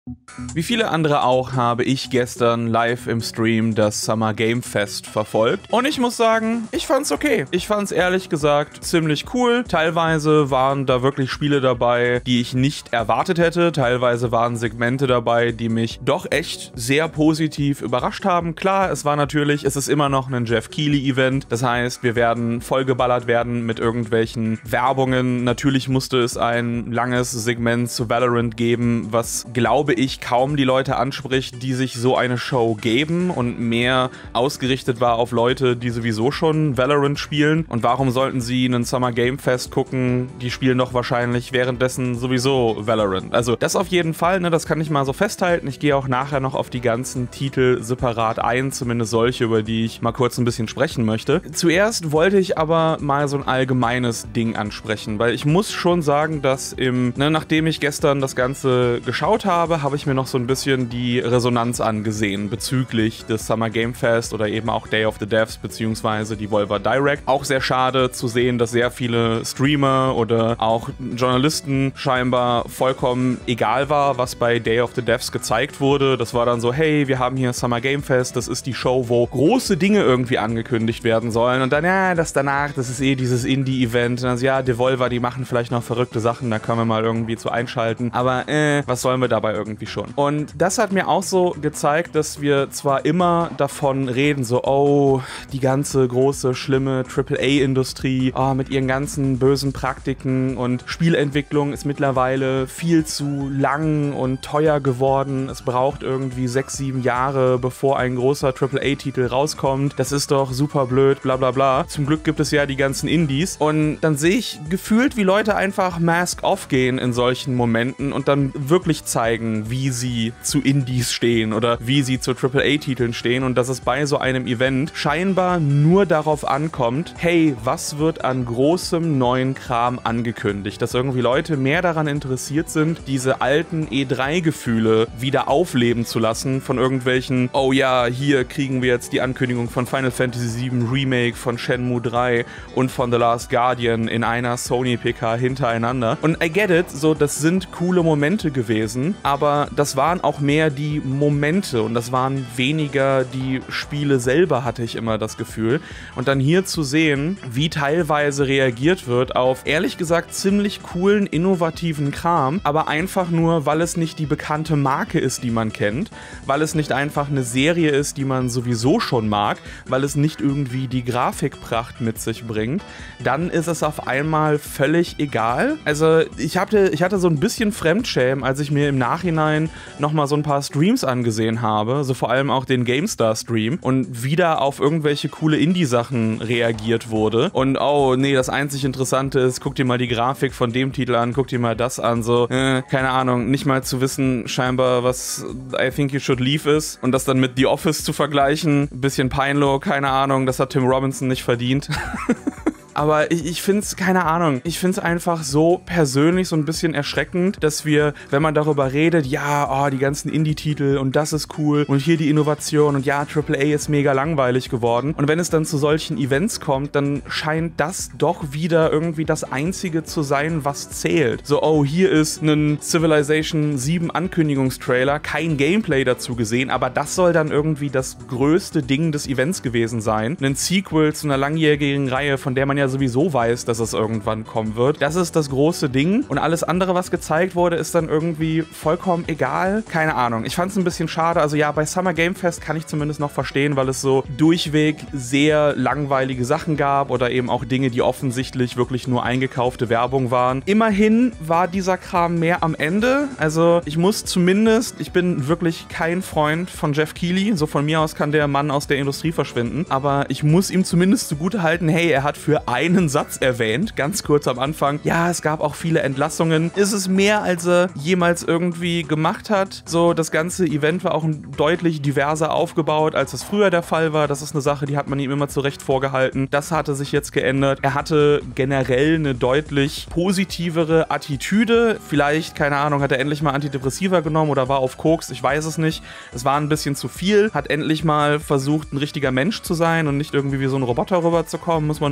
Wie viele andere auch habe ich gestern live im Stream das Summer Game Fest verfolgt. Und ich muss sagen, ich fand's okay. Ich fand's ehrlich gesagt ziemlich cool. Teilweise waren da wirklich Spiele dabei, die ich nicht erwartet hätte. Teilweise waren Segmente dabei, die mich doch echt sehr positiv überrascht haben. Klar, es ist immer noch ein Jeff Keighley-Event. Das heißt, wir werden vollgeballert werden mit irgendwelchen Werbungen. Natürlich musste es ein langes Segment zu Valorant geben, was, glaube ich, kaum die Leute anspricht, die sich so eine Show geben und mehr ausgerichtet war auf Leute, die sowieso schon Valorant spielen. Und warum sollten sie einen Summer Game Fest gucken? Die spielen doch wahrscheinlich währenddessen sowieso Valorant. Also das auf jeden Fall, ne, das kann ich mal so festhalten. Ich gehe auch nachher noch auf die ganzen Titel separat ein, zumindest solche, über die ich mal kurz ein bisschen sprechen möchte. Zuerst wollte ich aber mal so ein allgemeines Ding ansprechen, weil ich muss schon sagen, dass nachdem ich gestern das Ganze geschaut habe ich mir noch so ein bisschen die Resonanz angesehen bezüglich des Summer Game Fest oder eben auch Day of the Devs beziehungsweise die Volva Direct. Auch sehr schade zu sehen, dass sehr viele Streamer oder auch Journalisten scheinbar vollkommen egal war, was bei Day of the Devs gezeigt wurde. Das war dann so, hey, wir haben hier Summer Game Fest, das ist die Show, wo große Dinge irgendwie angekündigt werden sollen und dann, ja, das ist eh dieses Indie-Event. Und dann so, ja, Devolver, die machen vielleicht noch verrückte Sachen, da können wir mal irgendwie zu einschalten, aber was sollen wir dabei irgendwie schon? Und das hat mir auch so gezeigt, dass wir zwar immer davon reden, so, oh, die ganze große, schlimme AAA-Industrie, mit ihren ganzen bösen Praktiken und Spielentwicklung ist mittlerweile viel zu lang und teuer geworden. Es braucht irgendwie 6, 7 Jahre, bevor ein großer AAA-Titel rauskommt. Das ist doch super blöd, bla bla bla. Zum Glück gibt es ja die ganzen Indies. Und dann sehe ich gefühlt, wie Leute einfach Mask-Off gehen in solchen Momenten und dann wirklich zeigen, wie sie zu Indies stehen oder wie sie zu AAA-Titeln stehen und dass es bei so einem Event scheinbar nur darauf ankommt, hey, was wird an großem neuen Kram angekündigt? Dass irgendwie Leute mehr daran interessiert sind, diese alten E3-Gefühle wieder aufleben zu lassen von irgendwelchen, oh ja, hier kriegen wir jetzt die Ankündigung von Final Fantasy VII Remake, von Shenmue 3 und von The Last Guardian in einer Sony-PK hintereinander. Und I get it, so, das sind coole Momente gewesen, aber das waren auch mehr die Momente und das waren weniger die Spiele selber, hatte ich immer das Gefühl. Und dann hier zu sehen, wie teilweise reagiert wird auf, ehrlich gesagt, ziemlich coolen, innovativen Kram, aber einfach nur, weil es nicht die bekannte Marke ist, die man kennt, weil es nicht einfach eine Serie ist, die man sowieso schon mag, weil es nicht irgendwie die Grafikpracht mit sich bringt, dann ist es auf einmal völlig egal. Also ich hatte so ein bisschen Fremdschämen, als ich mir im Nachhinein nochmal so ein paar Streams angesehen habe, so vor allem auch den GameStar-Stream und wieder auf irgendwelche coole Indie-Sachen reagiert wurde und oh nee, das einzig Interessante ist, guck dir mal die Grafik von dem Titel an, guck dir mal das an, so, keine Ahnung, nicht mal zu wissen scheinbar, was I Think You Should Leave ist und das dann mit The Office zu vergleichen, ein bisschen peinlich, keine Ahnung, das hat Tim Robinson nicht verdient. Aber ich finde es, keine Ahnung, ich finde es einfach so persönlich so ein bisschen erschreckend, dass wir, wenn man darüber redet, ja, oh, die ganzen Indie-Titel und das ist cool und hier die Innovation und ja, AAA ist mega langweilig geworden. Und wenn es dann zu solchen Events kommt, dann scheint das doch wieder irgendwie das Einzige zu sein, was zählt. So, oh, hier ist ein Civilization 7 Ankündigungstrailer, kein Gameplay dazu gesehen, aber das soll dann irgendwie das größte Ding des Events gewesen sein. Ein Sequel zu einer langjährigen Reihe, von der man ja sowieso weiß, dass es irgendwann kommen wird. Das ist das große Ding und alles andere, was gezeigt wurde, ist dann irgendwie vollkommen egal. Keine Ahnung. Ich fand es ein bisschen schade. Also ja, bei Summer Game Fest kann ich zumindest noch verstehen, weil es so durchweg sehr langweilige Sachen gab oder eben auch Dinge, die offensichtlich wirklich nur eingekaufte Werbung waren. Immerhin war dieser Kram mehr am Ende. Also ich bin wirklich kein Freund von Jeff Keighley. So von mir aus kann der Mann aus der Industrie verschwinden. Aber ich muss ihm zumindest zugutehalten, hey, er hat für einen Satz erwähnt, ganz kurz am Anfang, ja, es gab auch viele Entlassungen. Ist es mehr, als er jemals irgendwie gemacht hat? So, das ganze Event war auch deutlich diverser aufgebaut, als es früher der Fall war. Das ist eine Sache, die hat man ihm immer zurecht vorgehalten. Das hatte sich jetzt geändert. Er hatte generell eine deutlich positivere Attitüde. Vielleicht, keine Ahnung, hat er endlich mal Antidepressiva genommen oder war auf Koks, ich weiß es nicht. Es war ein bisschen zu viel. Hat endlich mal versucht, ein richtiger Mensch zu sein und nicht irgendwie wie so ein Roboter rüberzukommen. Muss man noch ein bisschen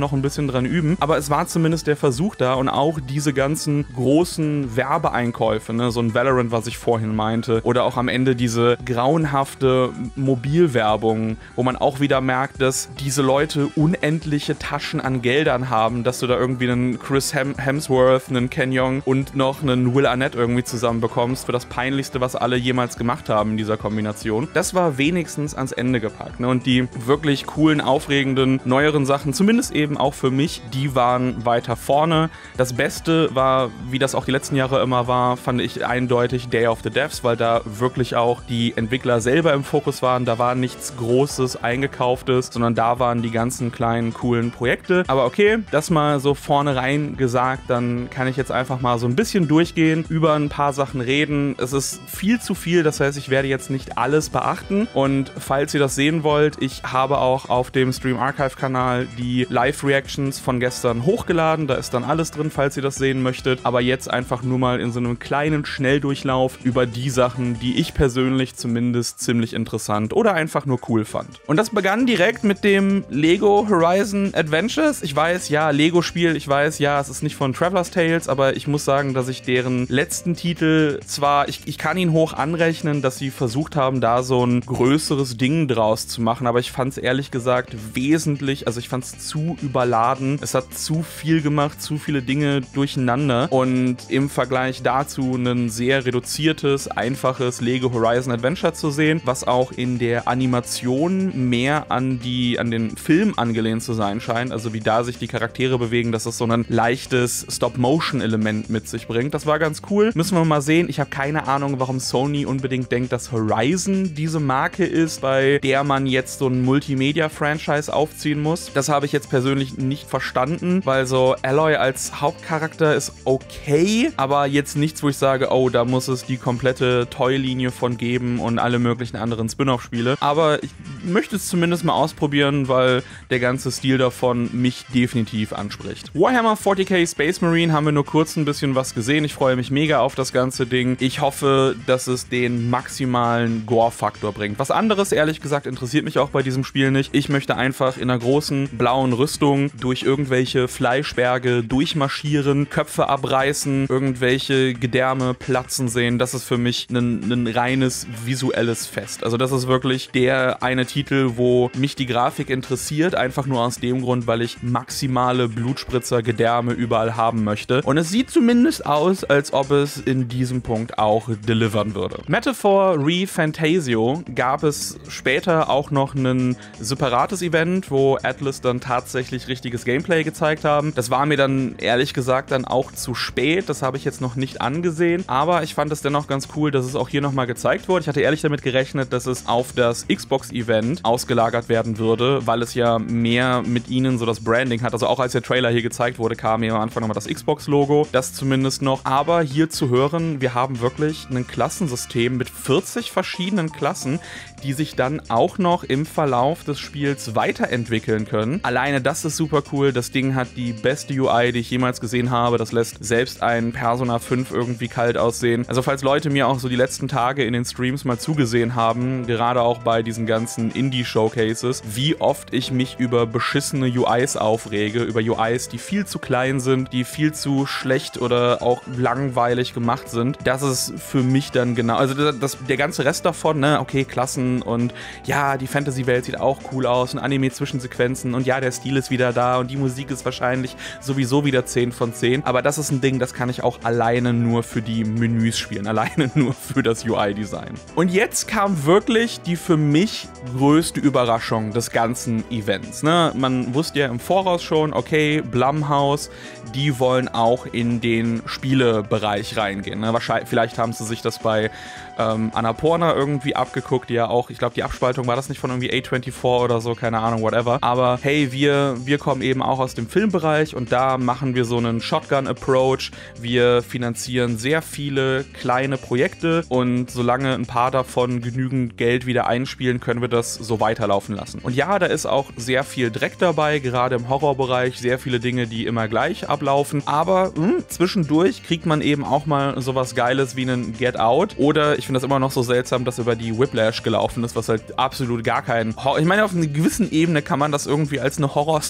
dran üben, aber es war zumindest der Versuch da und auch diese ganzen großen Werbeeinkäufe, ne, so ein Valorant, was ich vorhin meinte, oder auch am Ende diese grauenhafte Mobilwerbung, wo man auch wieder merkt, dass diese Leute unendliche Taschen an Geldern haben, dass du da irgendwie einen Chris Hemsworth, einen Ken Jeong und noch einen Will Arnett irgendwie zusammenbekommst für das Peinlichste, was alle jemals gemacht haben in dieser Kombination. Das war wenigstens ans Ende gepackt, ne? Und die wirklich coolen, aufregenden, neueren Sachen, zumindest eben auch für mich, die waren weiter vorne. Das Beste war, wie das auch die letzten Jahre immer war, fand ich eindeutig Day of the Devs, weil da wirklich auch die Entwickler selber im Fokus waren. Da war nichts Großes, Eingekauftes, sondern da waren die ganzen kleinen, coolen Projekte. Aber okay, das mal so vorne rein gesagt, dann kann ich jetzt einfach mal so ein bisschen durchgehen, über ein paar Sachen reden. Es ist viel zu viel, das heißt, ich werde jetzt nicht alles beachten. Und falls ihr das sehen wollt, ich habe auch auf dem Stream Archive Kanal die Live-Reactions von gestern hochgeladen. Da ist dann alles drin, falls ihr das sehen möchtet. Aber jetzt einfach nur mal in so einem kleinen Schnelldurchlauf über die Sachen, die ich persönlich zumindest ziemlich interessant oder einfach nur cool fand. Und das begann direkt mit dem Lego Horizon Adventures. Ich weiß, ja, Lego-Spiel, ich weiß, ja, es ist nicht von Traveler's Tales, aber ich muss sagen, dass ich deren letzten Titel zwar, ich kann ihn hoch anrechnen, dass sie versucht haben, da so ein größeres Ding draus zu machen, aber ich fand es ehrlich gesagt wesentlich, also ich fand es zu überladen. Es hat zu viel gemacht, zu viele Dinge durcheinander und im Vergleich dazu ein sehr reduziertes, einfaches Lego Horizon Adventure zu sehen, was auch in der Animation mehr an den Film angelehnt zu sein scheint, also wie da sich die Charaktere bewegen, dass es so ein leichtes Stop-Motion-Element mit sich bringt. Das war ganz cool. Müssen wir mal sehen. Ich habe keine Ahnung, warum Sony unbedingt denkt, dass Horizon diese Marke ist, bei der man jetzt so ein Multimedia-Franchise aufziehen muss. Das habe ich jetzt persönlich nicht verstanden, weil so Aloy als Hauptcharakter ist okay, aber jetzt nichts, wo ich sage, oh, da muss es die komplette Toy-Linie von geben und alle möglichen anderen Spin-off-Spiele. Aber ich möchte es zumindest mal ausprobieren, weil der ganze Stil davon mich definitiv anspricht. Warhammer 40k Space Marine haben wir nur kurz ein bisschen was gesehen. Ich freue mich mega auf das ganze Ding. Ich hoffe, dass es den maximalen Gore-Faktor bringt. Was anderes, ehrlich gesagt, interessiert mich auch bei diesem Spiel nicht. Ich möchte einfach in einer großen blauen Rüstung durch irgendwelche Fleischberge durchmarschieren, Köpfe abreißen, irgendwelche Gedärme platzen sehen. Das ist für mich ein reines visuelles Fest. Also das ist wirklich der eine Titel, wo mich die Grafik interessiert, einfach nur aus dem Grund, weil ich maximale Blutspritzer, Gedärme überall haben möchte. Und es sieht zumindest aus, als ob es in diesem Punkt auch delivern würde. Metaphor ReFantasio gab es später auch noch ein separates Event, wo Atlus dann tatsächlich richtiges Gameplay gezeigt haben. Das war mir dann ehrlich gesagt dann auch zu spät. Das habe ich jetzt noch nicht angesehen. Aber ich fand es dennoch ganz cool, dass es auch hier nochmal gezeigt wurde. Ich hatte ehrlich damit gerechnet, dass es auf das Xbox-Event ausgelagert werden würde, weil es ja mehr mit ihnen so das Branding hat. Also auch als der Trailer hier gezeigt wurde, kam hier am Anfang nochmal das Xbox-Logo. Das zumindest noch. Aber hier zu hören, wir haben wirklich ein Klassensystem mit 40 verschiedenen Klassen, die sich dann auch noch im Verlauf des Spiels weiterentwickeln können. Alleine das ist super cool. Das Ding hat die beste UI, die ich jemals gesehen habe. Das lässt selbst ein Persona 5 irgendwie kalt aussehen. Also falls Leute mir auch so die letzten Tage in den Streams mal zugesehen haben, gerade auch bei diesen ganzen Indie-Showcases, wie oft ich mich über beschissene UIs aufrege, über UIs, die viel zu klein sind, die viel zu schlecht oder auch langweilig gemacht sind. Das ist für mich dann genau, also der ganze Rest davon, ne, okay, Klassen und ja, die Fantasy-Welt sieht auch cool aus und Anime-Zwischensequenzen und ja, der Stil ist wieder da und die Musik ist wahrscheinlich sowieso wieder 10 von 10, aber das ist ein Ding, das kann ich auch alleine nur für die Menüs spielen, alleine nur für das UI-Design. Und jetzt kam wirklich die für mich größte Überraschung des ganzen Events, ne? Man wusste ja im Voraus schon, okay, Blumhouse, die wollen auch in den Spielebereich reingehen, ne? Wahrscheinlich, vielleicht haben sie sich das bei Annapurna irgendwie abgeguckt, die ja auch, ich glaube, die Abspaltung war das nicht von irgendwie A24 oder so, keine Ahnung, whatever. Aber hey, wir kommen eben auch aus dem Filmbereich und da machen wir so einen Shotgun-Approach. Wir finanzieren sehr viele kleine Projekte und solange ein paar davon genügend Geld wieder einspielen, können wir das so weiterlaufen lassen. Und ja, da ist auch sehr viel Dreck dabei, gerade im Horrorbereich, sehr viele Dinge, die immer gleich ablaufen. Aber zwischendurch kriegt man eben auch mal sowas Geiles wie einen Get Out oder ich finde das immer noch so seltsam, dass über die Whiplash gelaufen ist, was halt absolut gar kein ich meine, auf einer gewissen Ebene kann man das irgendwie als eine Horror-Story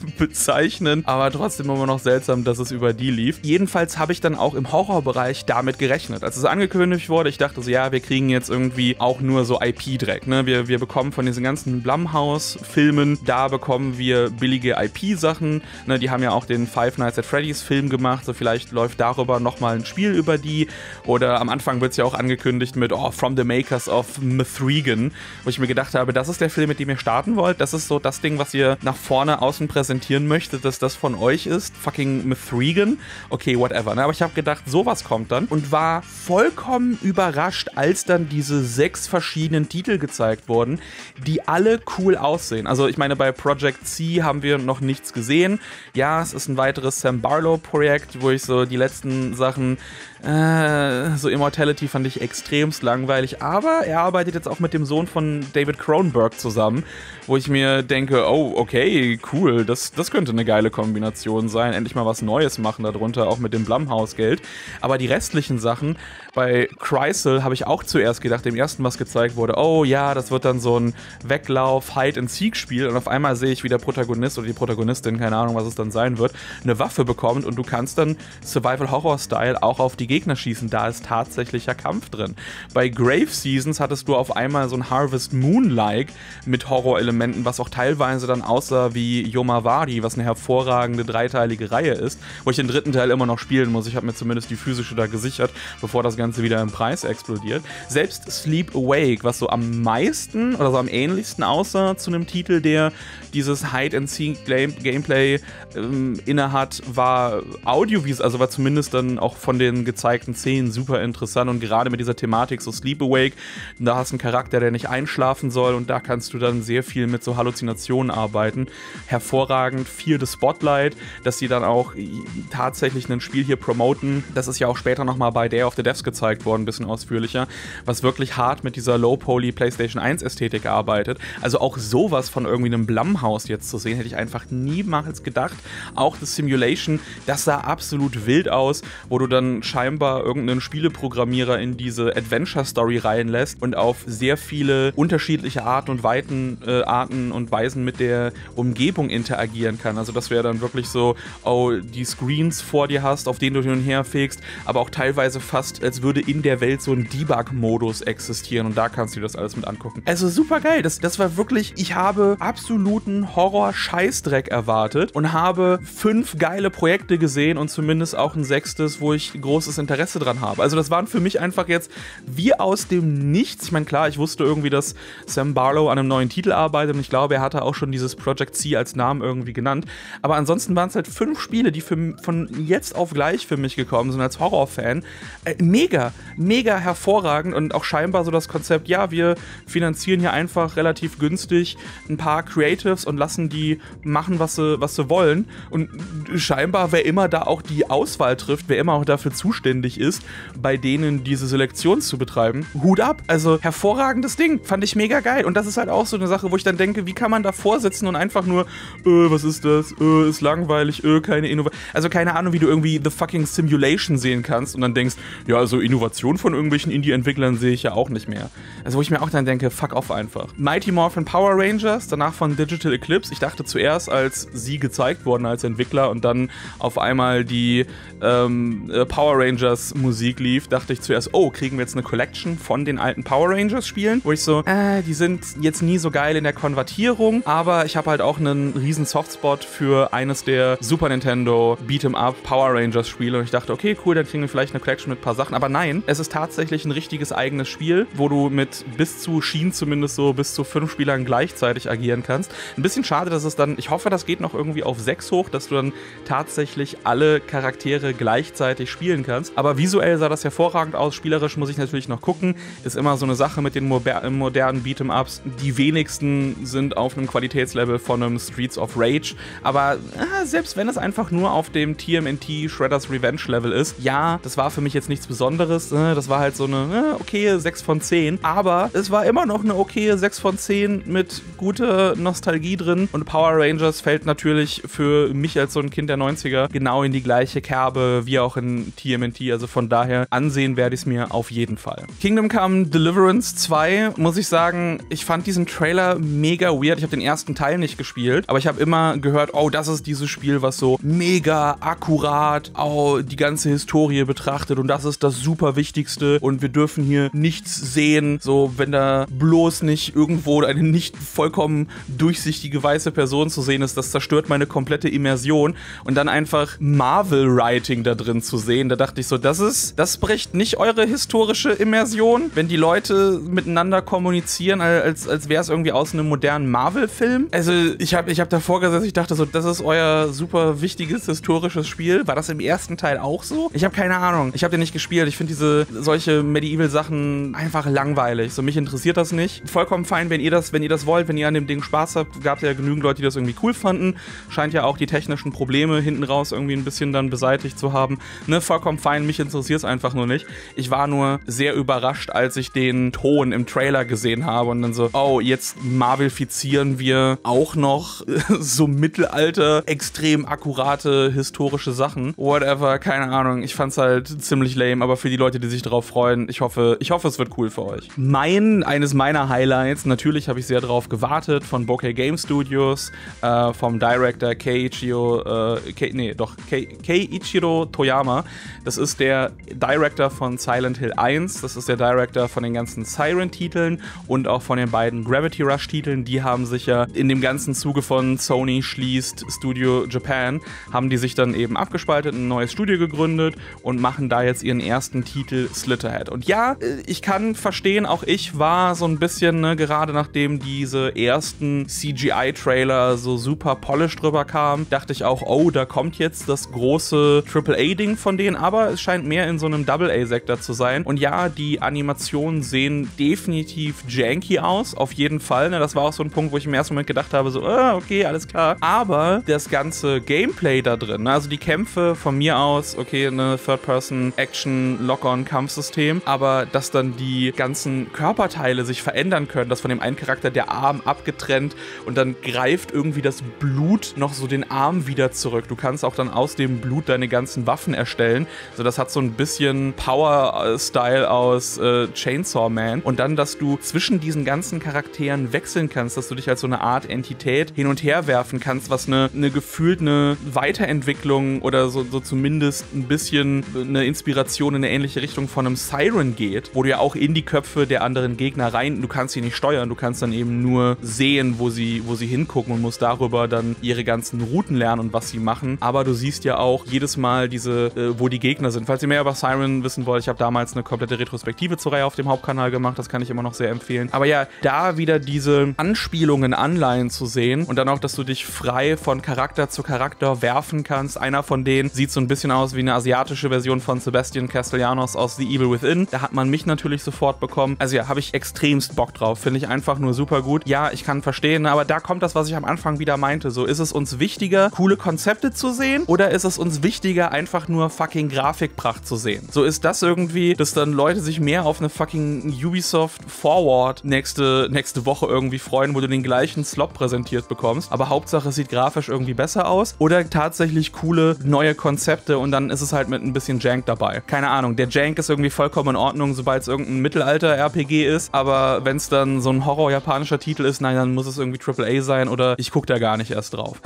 bezeichnen, aber trotzdem immer noch seltsam, dass es über die lief. Jedenfalls habe ich dann auch im Horrorbereich damit gerechnet. Als es angekündigt wurde, ich dachte so, ja, wir kriegen jetzt irgendwie auch nur so IP-Dreck, ne? Wir bekommen von diesen ganzen Blumhouse-Filmen, da bekommen wir billige IP-Sachen, ne? Die haben ja auch den Five Nights at Freddy's Film gemacht, so vielleicht läuft darüber nochmal ein Spiel über die, oder am Anfang wird es ja auch angekündigt mit From the Makers of Mithrigan, wo ich mir gedacht habe, das ist der Film, mit dem ihr starten wollt, das ist so das Ding, was ihr nach vorne außen präsentieren möchtet, dass das von euch ist, fucking Mithrigan, okay, whatever, ne? Aber ich habe gedacht, sowas kommt dann und war vollkommen überrascht, als dann diese 6 verschiedenen Titel gezeigt wurden, die alle cool aussehen. Also ich meine, bei Project C haben wir noch nichts gesehen. Ja, es ist ein weiteres Sam Barlow-Projekt, wo ich so die letzten Sachen, so Immortality fand ich extremst langweilig, aber er arbeitet jetzt auch mit dem Sohn von David Cronenberg zusammen, wo ich mir denke, oh, okay, cool, das könnte eine geile Kombination sein, endlich mal was Neues machen darunter, auch mit dem Blumhouse-Geld. Aber die restlichen Sachen, bei Chrysler habe ich auch zuerst gedacht, dem ersten, was gezeigt wurde, oh ja, das wird dann so ein Weglauf-Hide-and-Seek-Spiel und auf einmal sehe ich, wie der Protagonist oder die Protagonistin, keine Ahnung, was es dann sein wird, eine Waffe bekommt und du kannst dann Survival-Horror-Style auch auf die Gegner schießen, da ist tatsächlicher Kampf drin. Bei Grave Seasons hattest du auf einmal so ein Harvest Moon-like mit Horrorelementen, was auch teilweise dann aussah wie Yomawari, was eine hervorragende dreiteilige Reihe ist, wo ich den dritten Teil immer noch spielen muss. Ich habe mir zumindest die physische da gesichert, bevor das Ganze wieder im Preis explodiert. Selbst Sleep Awake, was so am meisten oder so am ähnlichsten aussah zu einem Titel, der dieses Hide-and-Seek-Gameplay innehat, war audiovisuell, also war zumindest dann auch von den gezeigten Szenen super interessant und gerade mit dieser Thematik so Sleep Awake, da hast du einen Charakter, der nicht einschlafen soll und da kannst du dann sehr viel mit so Halluzinationen arbeiten. Hervorragend, Fear the Spotlight, dass sie dann auch tatsächlich ein Spiel hier promoten. Das ist ja auch später nochmal bei Day of the Devs gezeigt worden, ein bisschen ausführlicher, was wirklich hart mit dieser Low-Poly PlayStation 1 Ästhetik arbeitet. Also auch sowas von irgendwie einem Blumhouse jetzt zu sehen, hätte ich einfach niemals gedacht. Auch das Simulation, das sah absolut wild aus, wo du dann scheinbar irgendeinen Spieleprogrammierer in diese Adventure-Story reinlässt und auf sehr viele unterschiedliche Arten und Weisen mit der Umgebung interagieren kann. Also das wäre dann wirklich so, die Screens vor dir hast, auf denen du hin und her fegst, aber auch teilweise fast, als würde in der Welt so ein Debug-Modus existieren und da kannst du dir das alles mit angucken. Also super geil, das war wirklich, ich habe absoluten Horror-Scheißdreck erwartet und habe 5 geile Projekte gesehen und zumindest auch ein 6., wo ich großes Interesse dran habe. Also das waren für mich einfach jetzt wie aus dem Nichts. Ich meine, klar, ich wusste irgendwie, dass Sam Barlow an einem neuen Titel arbeitet und ich glaube, er hatte auch schon dieses Project C als Namen irgendwie genannt. Aber ansonsten waren es halt 5 Spiele, die von jetzt auf gleich für mich gekommen sind als Horrorfan. Mega hervorragend und auch scheinbar so das Konzept, ja, wir finanzieren hier einfach relativ günstig ein paar Creatives und lassen die machen, was sie wollen. Und scheinbar, wer immer da auch die Auswahl trifft, wer immer auch dafür zuständig ist, bei denen diese Selektion zu betreiben, Hut ab. Also hervorragendes Ding. Fand ich mega geil. Und das ist halt auch so eine Sache, wo ich dann denke, wie kann man davor sitzen und einfach nur, was ist das? Ist langweilig, keine Innovation. Also keine Ahnung, wie du irgendwie The fucking Simulation sehen kannst und dann denkst, ja, also Innovation von irgendwelchen Indie-Entwicklern sehe ich ja auch nicht mehr. Also wo ich mir auch dann denke, fuck off einfach. Mighty Morphin Power Rangers, danach von Digital Eclipse. Ich dachte zuerst, als sie gezeigt wurden als Entwickler und dann auf einmal die Power Rangers Musik lief, dachte ich zuerst, kriegen wir jetzt eine Collection von den alten Power Rangers Spielen, wo ich so, die sind jetzt nie so geil in der Konvertierung, aber ich habe halt auch einen riesen Softspot für eines der Super Nintendo Beat'em Up Power Rangers Spiele und ich dachte, okay, cool, dann kriegen wir vielleicht eine Collection mit ein paar Sachen, aber nein, es ist tatsächlich ein richtiges eigenes Spiel, wo du mit bis zu 5 Spielern gleichzeitig agieren kannst. Ein bisschen schade, dass es dann, ich hoffe, das geht noch irgendwie auf 6 hoch, dass du dann tatsächlich alle Charaktere gleichzeitig spielen kannst. Aber visuell sah das hervorragend aus. Spielerisch muss ich natürlich noch gucken. Ist immer so eine Sache mit den modernen Beat'em-Ups. Die wenigsten sind auf einem Qualitätslevel von einem Streets of Rage. Aber selbst wenn es einfach nur auf dem TMNT Shredder's Revenge Level ist, ja, das war für mich jetzt nichts Besonderes. Das war halt so eine okaye 6 von 10. Aber es war immer noch eine okaye 6 von 10 mit guter Nostalgie drin. Und Power Rangers fällt natürlich für mich als so ein Kind der 90er genau in die gleiche Kerbe wie auch in TMNT Community, also von daher ansehen werde ich es mir auf jeden Fall. Kingdom Come Deliverance 2, muss ich sagen, ich fand diesen Trailer mega weird. Ich habe den ersten Teil nicht gespielt, aber ich habe immer gehört, oh, das ist dieses Spiel, was so mega akkurat die ganze Historie betrachtet und das ist das super Wichtigste und wir dürfen hier nichts sehen, so wenn da bloß nicht irgendwo eine nicht vollkommen durchsichtige weiße Person zu sehen ist, das zerstört meine komplette Immersion und dann einfach Marvel-Writing da drin zu sehen, da dachte ich so, das bricht nicht eure historische Immersion, wenn die Leute miteinander kommunizieren, als wäre es irgendwie aus einem modernen Marvel-Film. Also ich hab davor gesessen, ich dachte so, das ist euer super wichtiges historisches Spiel. War das im ersten Teil auch so? Ich habe keine Ahnung. Ich habe den nicht gespielt. Ich finde solche Medieval-Sachen einfach langweilig. So, mich interessiert das nicht. Vollkommen fein, wenn ihr das wollt, wenn ihr an dem Ding Spaß habt. Gab es ja genügend Leute, die das irgendwie cool fanden. Scheint ja auch die technischen Probleme hinten raus irgendwie ein bisschen dann beseitigt zu haben. Ne, vollkommen fein. Mich interessiert es einfach nur nicht. Ich war nur sehr überrascht, als ich den Ton im Trailer gesehen habe und dann so, oh, jetzt Marvelifizieren wir auch noch so Mittelalter, extrem akkurate historische Sachen. Whatever, keine Ahnung. Ich fand's halt ziemlich lame, aber für die Leute, die sich darauf freuen, ich hoffe, es wird cool für euch. Eines meiner Highlights, natürlich habe ich sehr darauf gewartet, von Bokeh Game Studios, vom Director Keiichiro Toyama. Das ist der Director von Silent Hill 1, das ist der Director von den ganzen Siren-Titeln und auch von den beiden Gravity Rush-Titeln. Die haben sich ja in dem ganzen Zuge von Sony schließt Studio Japan, haben die sich dann eben abgespaltet, ein neues Studio gegründet und machen da jetzt ihren ersten Titel Slitterhead. Und ja, ich kann verstehen, auch ich war so ein bisschen, ne, gerade nachdem diese ersten CGI-Trailer so super polished drüber kamen, dachte ich auch, oh, da kommt jetzt das große AAA-Ding von denen, aber es scheint mehr in so einem AA-Sektor zu sein. Und ja, die Animationen sehen definitiv janky aus, auf jeden Fall. Ne? Das war auch so ein Punkt, wo ich im ersten Moment gedacht habe, so, okay, alles klar. Aber das ganze Gameplay da drin, ne? Also die Kämpfe von mir aus, okay, eine Third-Person-Action, Lock-on-Kampfsystem, aber dass dann die ganzen Körperteile sich verändern können, dass von dem einen Charakter der Arm abgetrennt und dann greift irgendwie das Blut noch so den Arm wieder zurück. Du kannst auch dann aus dem Blut deine ganzen Waffen erstellen. So, das hat so ein bisschen Power-Style aus Chainsaw Man. Und dann, dass du zwischen diesen ganzen Charakteren wechseln kannst, dass du dich als so eine Art Entität hin und her werfen kannst, was eine gefühlt eine Weiterentwicklung oder so zumindest ein bisschen eine Inspiration in eine ähnliche Richtung von einem Siren geht, wo du ja auch in die Köpfe der anderen Gegner rein, du kannst sie nicht steuern, du kannst dann eben nur sehen, wo sie hingucken und musst darüber dann ihre ganzen Routen lernen und was sie machen. Aber du siehst ja auch jedes Mal wo die Gegner sind. Falls ihr mehr über Siren wissen wollt, ich habe damals eine komplette Retrospektive zur Reihe auf dem Hauptkanal gemacht, das kann ich immer noch sehr empfehlen. Aber ja, da wieder diese Anspielungen, Anleihen zu sehen und dann auch, dass du dich frei von Charakter zu Charakter werfen kannst. Einer von denen sieht so ein bisschen aus wie eine asiatische Version von Sebastian Castellanos aus The Evil Within. Da hat man mich natürlich sofort bekommen. Also ja, habe ich extremst Bock drauf. Finde ich einfach nur super gut. Ja, ich kann verstehen, aber da kommt das, was ich am Anfang wieder meinte. So, ist es uns wichtiger, coole Konzepte zu sehen oder ist es uns wichtiger, einfach nur fucking Grafikpracht zu sehen? So, ist das irgendwie, dass dann Leute sich mehr auf eine fucking Ubisoft Forward nächste Woche irgendwie freuen, wo du den gleichen Slop präsentiert bekommst, aber Hauptsache es sieht grafisch irgendwie besser aus oder tatsächlich coole neue Konzepte und dann ist es halt mit ein bisschen Jank dabei. Keine Ahnung, der Jank ist irgendwie vollkommen in Ordnung, sobald es irgendein Mittelalter-RPG ist, aber wenn es dann so ein Horror-japanischer Titel ist, nein, dann muss es irgendwie AAA sein oder ich gucke da gar nicht erst drauf.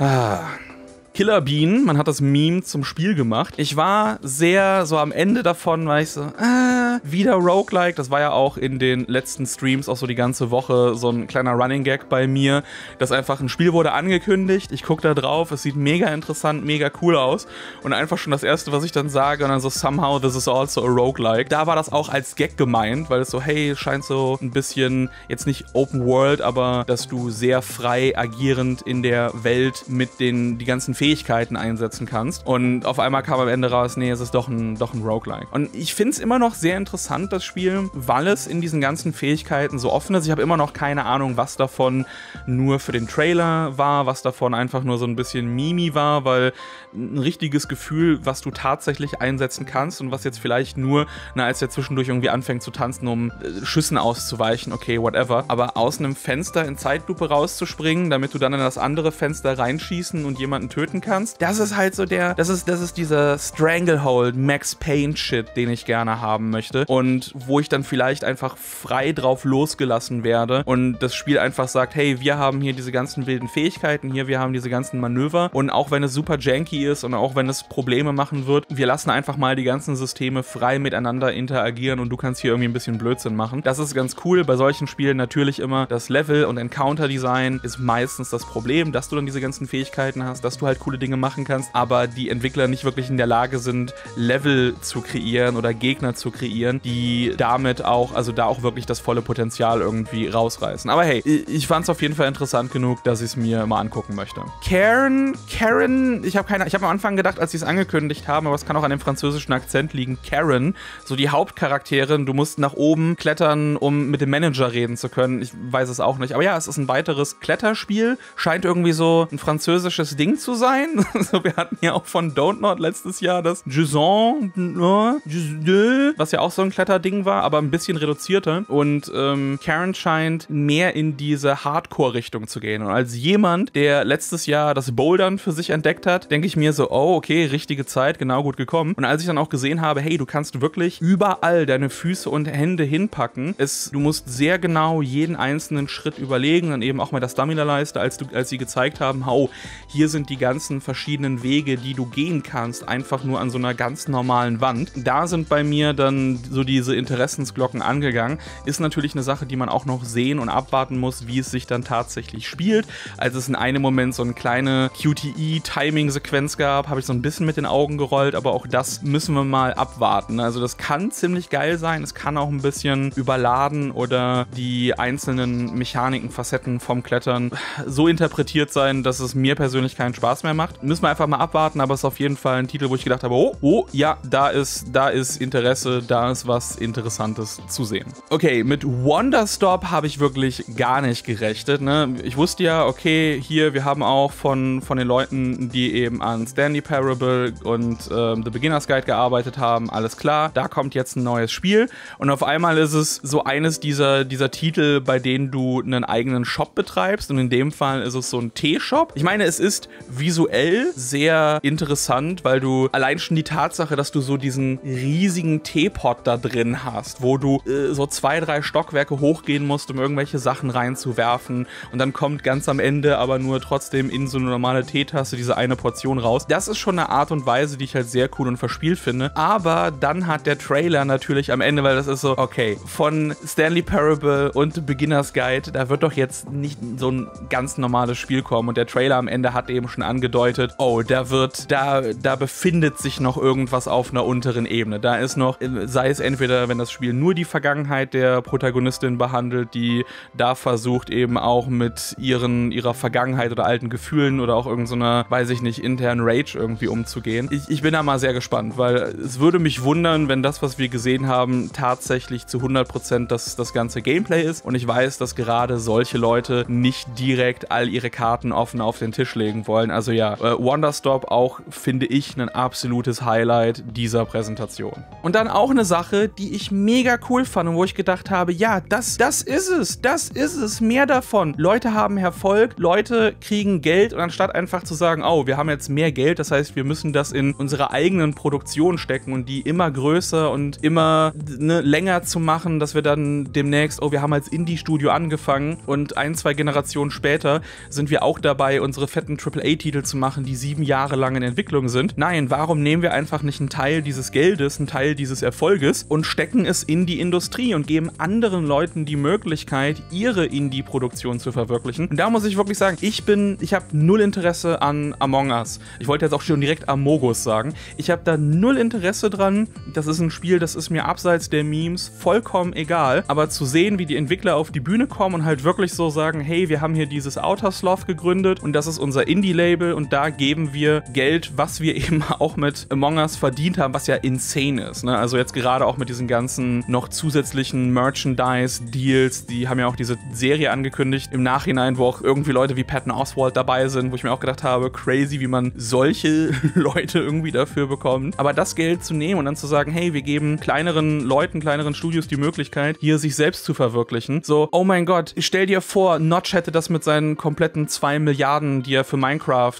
Killer Bean, man hat das Meme zum Spiel gemacht. Ich war sehr so am Ende davon, war ich so, wieder Roguelike. Das war ja auch in den letzten Streams auch so die ganze Woche so ein kleiner Running Gag bei mir, dass einfach ein Spiel wurde angekündigt. Ich gucke da drauf, es sieht mega interessant, mega cool aus und einfach schon das erste, was ich dann sage und dann so somehow this is also a Roguelike. Da war das auch als Gag gemeint, weil es so, hey, scheint so ein bisschen, jetzt nicht Open World, aber dass du sehr frei agierend in der Welt mit die ganzen Fähigkeiten einsetzen kannst. Und auf einmal kam am Ende raus, nee, es ist doch ein Roguelike. Und ich finde es immer noch sehr interessant, das Spiel, weil es in diesen ganzen Fähigkeiten so offen ist. Ich habe immer noch keine Ahnung, was davon nur für den Trailer war, was davon einfach nur so ein bisschen Mimi war, weil ein richtiges Gefühl, was du tatsächlich einsetzen kannst und was jetzt vielleicht nur, als der zwischendurch irgendwie anfängt zu tanzen, um Schüssen auszuweichen, okay, whatever. Aber aus einem Fenster in Zeitlupe rauszuspringen, damit du dann in das andere Fenster reinschießen und jemanden töten töten kannst. Das ist halt so das ist dieser Stranglehold Max Payne Shit, den ich gerne haben möchte und wo ich dann vielleicht einfach frei drauf losgelassen werde und das Spiel einfach sagt, hey, wir haben hier diese ganzen wilden Fähigkeiten, hier, wir haben diese ganzen Manöver und auch wenn es super janky ist und auch wenn es Probleme machen wird, wir lassen einfach mal die ganzen Systeme frei miteinander interagieren und du kannst hier irgendwie ein bisschen Blödsinn machen. Das ist ganz cool. Bei solchen Spielen natürlich immer das Level- und Encounter-Design ist meistens das Problem, dass du dann diese ganzen Fähigkeiten hast, dass du halt coole Dinge machen kannst, aber die Entwickler nicht wirklich in der Lage sind, Level zu kreieren oder Gegner zu kreieren, die damit auch, also da auch wirklich das volle Potenzial irgendwie rausreißen. Aber hey, ich fand es auf jeden Fall interessant genug, dass ich es mir mal angucken möchte. Karen, ich habe am Anfang gedacht, als sie es angekündigt haben, aber es kann auch an dem französischen Akzent liegen, Karen, so die Hauptcharakterin, du musst nach oben klettern, um mit dem Manager reden zu können. Ich weiß es auch nicht. Aber ja, es ist ein weiteres Kletterspiel. Scheint irgendwie so ein französisches Ding zu sein. So, wir hatten ja auch von Don't Not letztes Jahr das Jusant, was ja auch so ein Kletterding war, aber ein bisschen reduzierter. Und Karen scheint mehr in diese Hardcore-Richtung zu gehen. Und als jemand, der letztes Jahr das Bouldern für sich entdeckt hat, denke ich mir so, oh, okay, richtige Zeit, genau gut gekommen. Und als ich dann auch gesehen habe, hey, du kannst wirklich überall deine Füße und Hände hinpacken. Du musst sehr genau jeden einzelnen Schritt überlegen, dann eben auch mit der Stamina-Leiste, als sie gezeigt haben, oh, hier sind die ganzen verschiedenen Wege, die du gehen kannst, einfach nur an so einer ganz normalen Wand. Da sind bei mir dann so diese Interessensglocken angegangen. Ist natürlich eine Sache, die man auch noch sehen und abwarten muss, wie es sich dann tatsächlich spielt. Als es in einem Moment so eine kleine QTE-Timing-Sequenz gab, habe ich so ein bisschen mit den Augen gerollt, aber auch das müssen wir mal abwarten. Also das kann ziemlich geil sein, es kann auch ein bisschen überladen oder die einzelnen Mechaniken, Facetten vom Klettern so interpretiert sein, dass es mir persönlich keinen Spaß mehr macht. Müssen wir einfach mal abwarten, aber es ist auf jeden Fall ein Titel, wo ich gedacht habe, oh, ja, da ist Interesse, da ist was Interessantes zu sehen. Okay, mit Wonderstop habe ich wirklich gar nicht gerechnet, ne? Ich wusste ja, okay, hier, wir haben auch von den Leuten, die eben an Stanley Parable und The Beginner's Guide gearbeitet haben, alles klar, da kommt jetzt ein neues Spiel und auf einmal ist es so eines dieser Titel, bei denen du einen eigenen Shop betreibst und in dem Fall ist es so ein Tee-Shop. Ich meine, es ist visuell sehr interessant, weil du allein schon die Tatsache, dass du so diesen riesigen Teepot da drin hast, wo du so 2, 3 Stockwerke hochgehen musst, um irgendwelche Sachen reinzuwerfen und dann kommt ganz am Ende aber nur trotzdem in so eine normale Teetasse diese eine Portion raus. Das ist schon eine Art und Weise, die ich halt sehr cool und verspielt finde, aber dann hat der Trailer natürlich am Ende, weil das ist so, okay, von Stanley Parable und Beginner's Guide, da wird doch jetzt nicht so ein ganz normales Spiel kommen und der Trailer am Ende hat eben schon angedeutet, oh, da befindet sich noch irgendwas auf einer unteren Ebene. Da ist noch, sei es entweder, wenn das Spiel nur die Vergangenheit der Protagonistin behandelt, die da versucht eben auch mit ihrer Vergangenheit oder alten Gefühlen oder auch irgendeiner, weiß ich nicht, internen Rage irgendwie umzugehen. Ich bin da mal sehr gespannt, weil es würde mich wundern, wenn das, was wir gesehen haben, tatsächlich zu 100% das ganze Gameplay ist und ich weiß, dass gerade solche Leute nicht direkt all ihre Karten offen auf den Tisch legen wollen. Also ja, Wonderstop auch, finde ich, ein absolutes Highlight dieser Präsentation. Und dann auch eine Sache, die ich mega cool fand und wo ich gedacht habe, ja, das ist es, mehr davon. Leute haben Erfolg, Leute kriegen Geld und anstatt einfach zu sagen, oh, wir haben jetzt mehr Geld, das heißt, wir müssen das in unsere eigenen Produktion stecken und die immer größer und immer länger zu machen, dass wir dann demnächst, oh, wir haben als Indie-Studio angefangen und 1, 2 Generationen später sind wir auch dabei, unsere fetten AAA-Titel zu machen, die 7 Jahre lang in Entwicklung sind. Nein, warum nehmen wir einfach nicht einen Teil dieses Geldes, einen Teil dieses Erfolges und stecken es in die Industrie und geben anderen Leuten die Möglichkeit, ihre Indie-Produktion zu verwirklichen? Und da muss ich wirklich sagen, ich habe null Interesse an Among Us. Ich wollte jetzt auch schon direkt Amogus sagen. Ich habe da null Interesse dran. Das ist ein Spiel, das ist mir abseits der Memes vollkommen egal. Aber zu sehen, wie die Entwickler auf die Bühne kommen und halt wirklich so sagen, hey, wir haben hier dieses Outer Sloth gegründet und das ist unser Indie-Label und da geben wir Geld, was wir eben auch mit Among Us verdient haben, was ja insane ist, ne? Also jetzt gerade auch mit diesen ganzen noch zusätzlichen Merchandise-Deals, die haben ja auch diese Serie angekündigt im Nachhinein, wo auch irgendwie Leute wie Patton Oswalt dabei sind, wo ich mir auch gedacht habe, crazy, wie man solche Leute irgendwie dafür bekommt. Aber das Geld zu nehmen und dann zu sagen, hey, wir geben kleineren Leuten, kleineren Studios die Möglichkeit, hier sich selbst zu verwirklichen. So, oh mein Gott, stell dir vor, Notch hätte das mit seinen kompletten 2 Milliarden, die er für Minecraft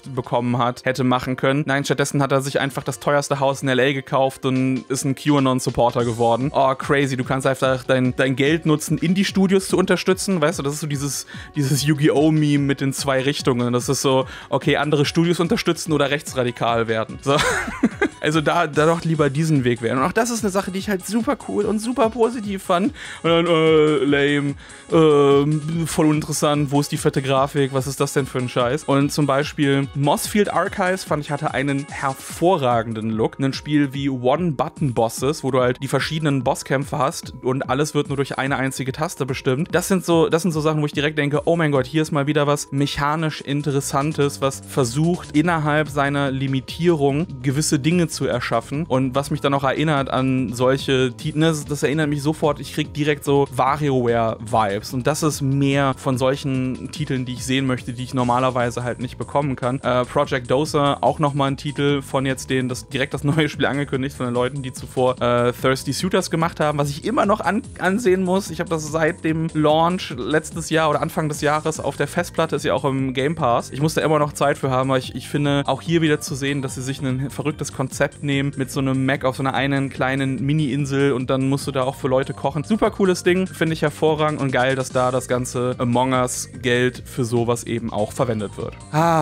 Minecraft bekommen hat, hätte machen können. Nein, stattdessen hat er sich einfach das teuerste Haus in LA gekauft und ist ein QAnon-Supporter geworden. Oh, crazy. Du kannst einfach dein Geld nutzen, Indie-Studios zu unterstützen. Weißt du, das ist so dieses Yu-Gi-Oh!-Meme mit den zwei Richtungen. Das ist so, okay, andere Studios unterstützen oder rechtsradikal werden. So. Also da doch lieber diesen Weg wählen. Und auch das ist eine Sache, die ich halt super cool und super positiv fand. Und dann, lame, voll uninteressant, wo ist die fette Grafik, was ist das denn für ein Scheiß? Und zum Beispiel Mossfield Archives fand ich hatte einen hervorragenden Look. Ein Spiel wie One-Button-Bosses, wo du halt die verschiedenen Bosskämpfe hast und alles wird nur durch eine einzige Taste bestimmt. Das sind so Sachen, wo ich direkt denke, oh mein Gott, hier ist mal wieder was mechanisch Interessantes, was versucht, innerhalb seiner Limitierung gewisse Dinge zu erschaffen. Und was mich dann auch erinnert an solche Titel, das erinnert mich sofort, ich krieg direkt so WarioWare-Vibes. Und das ist mehr von solchen Titeln, die ich sehen möchte, die ich normalerweise halt nicht bekommen kann. Project Dozer, auch nochmal ein Titel von jetzt direkt das neue Spiel angekündigt von den Leuten, die zuvor Thirsty Suitors gemacht haben, was ich immer noch ansehen muss. Ich habe das seit dem Launch letztes Jahr oder Anfang des Jahres auf der Festplatte, ist ja auch im Game Pass. Ich muss da immer noch Zeit für haben, aber ich finde auch hier wieder zu sehen, dass sie sich ein verrücktes Konzept nehmen mit so einem Mac auf so einer einen kleinen Mini-Insel und dann musst du da auch für Leute kochen. Super cooles Ding, finde ich hervorragend und geil, dass da das ganze Among Us Geld für sowas eben auch verwendet wird.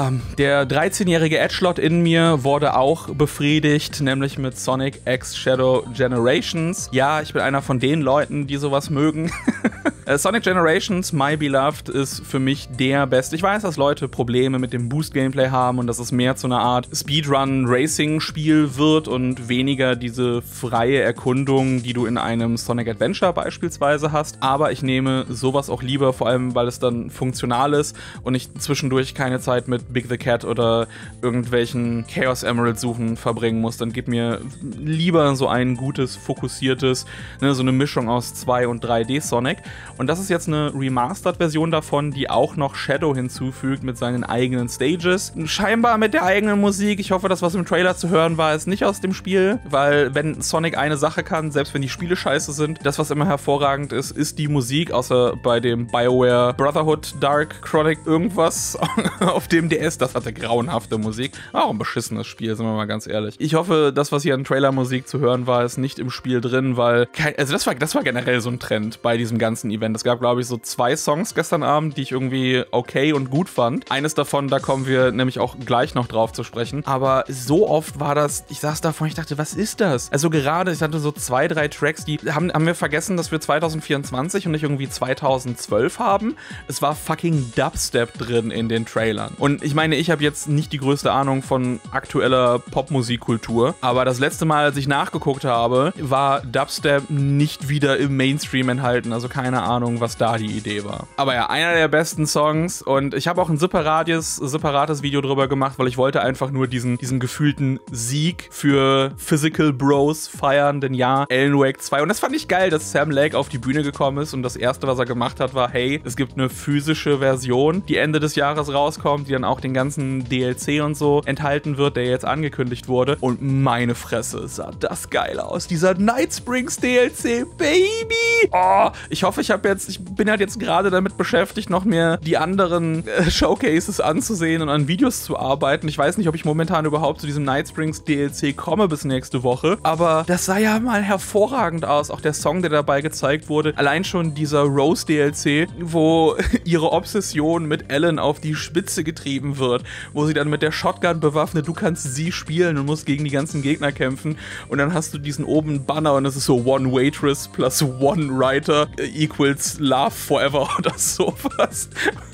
Der 13-jährige Edgelord in mir wurde auch befriedigt, nämlich mit Sonic X Shadow Generations. Ja, ich bin einer von den Leuten, die sowas mögen. Sonic Generations, My Beloved, ist für mich der Beste. Ich weiß, dass Leute Probleme mit dem Boost-Gameplay haben und dass es mehr zu einer Art Speedrun-Racing-Spiel wird und weniger diese freie Erkundung, die du in einem Sonic Adventure beispielsweise hast. Aber ich nehme sowas auch lieber, vor allem, weil es dann funktional ist und ich zwischendurch keine Zeit mit Big the Cat oder irgendwelchen Chaos Emerald suchen verbringen muss. Dann gib mir lieber so ein gutes, fokussiertes, so eine Mischung aus 2 und 3D Sonic. Und das ist jetzt eine Remastered-Version davon, die auch noch Shadow hinzufügt mit seinen eigenen Stages. Scheinbar mit der eigenen Musik. Ich hoffe, das, was im Trailer zu hören war, ist nicht aus dem Spiel, weil wenn Sonic eine Sache kann, selbst wenn die Spiele scheiße sind, das, was immer hervorragend ist, ist die Musik, außer bei dem BioWare Brotherhood Dark Chronic irgendwas auf dem DS. Das hatte grauenhafte Musik. Auch ein beschissenes Spiel, sind wir mal ganz ehrlich. Ich hoffe, das, was hier an Trailer-Musik zu hören war, ist nicht im Spiel drin, weil das war generell so ein Trend bei diesem ganzen Event. Es gab, glaube ich, so 2 Songs gestern Abend, die ich irgendwie okay und gut fand. Eines davon, da kommen wir nämlich auch gleich noch drauf zu sprechen. Aber so oft war das, ich saß davor und ich dachte, was ist das? Also gerade, ich hatte so 2, 3 Tracks, die haben wir vergessen, dass wir 2024 und nicht irgendwie 2012 haben. Es war fucking Dubstep drin in den Trailern. Und ich meine, ich habe jetzt nicht die größte Ahnung von aktueller Popmusikkultur, aber das letzte Mal, als ich nachgeguckt habe, war Dubstep nicht wieder im Mainstream enthalten. Also keine Ahnung, was da die Idee war. Aber ja, einer der besten Songs und ich habe auch ein separates Video drüber gemacht, weil ich wollte einfach nur diesen gefühlten Sieg für Physical Bros feiern, denn ja, Alan Wake 2. Und das fand ich geil, dass Sam Lake auf die Bühne gekommen ist und das erste, was er gemacht hat, war, hey, es gibt eine physische Version, die Ende des Jahres rauskommt, die dann auch den ganzen DLC und so enthalten wird, der jetzt angekündigt wurde. Und meine Fresse, sah das geil aus. Dieser Night Springs DLC, Baby! Oh, ich hoffe, ich bin halt jetzt gerade damit beschäftigt, noch mehr die anderen Showcases anzusehen und an Videos zu arbeiten. Ich weiß nicht, ob ich momentan überhaupt zu diesem Night Springs DLC komme bis nächste Woche, aber das sah ja mal hervorragend aus. Auch der Song, der dabei gezeigt wurde. Allein schon dieser Rose DLC, wo ihre Obsession mit Ellen auf die Spitze getrieben wird, wo sie dann mit der Shotgun bewaffnet, du kannst sie spielen und musst gegen die ganzen Gegner kämpfen und dann hast du diesen oben Banner und es ist so One Waitress plus One Writer equals Love Forever oder sowas.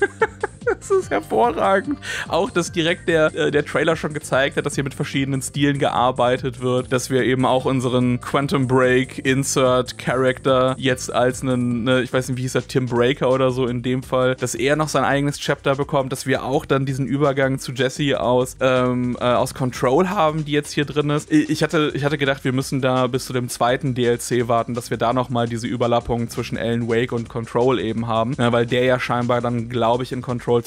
Das ist hervorragend. Auch, dass direkt der Trailer schon gezeigt hat, dass hier mit verschiedenen Stilen gearbeitet wird, dass wir eben auch unseren Quantum Break Insert Character jetzt als ich weiß nicht, wie hieß er, Tim Breaker oder so in dem Fall, dass er noch sein eigenes Chapter bekommt, dass wir auch dann diesen Übergang zu Jessie aus Control haben, die jetzt hier drin ist. Ich hatte gedacht, wir müssen da bis zu dem zweiten DLC warten, dass wir da nochmal diese Überlappung zwischen Alan Wake und Control eben haben, weil der ja scheinbar dann, glaube ich, in Control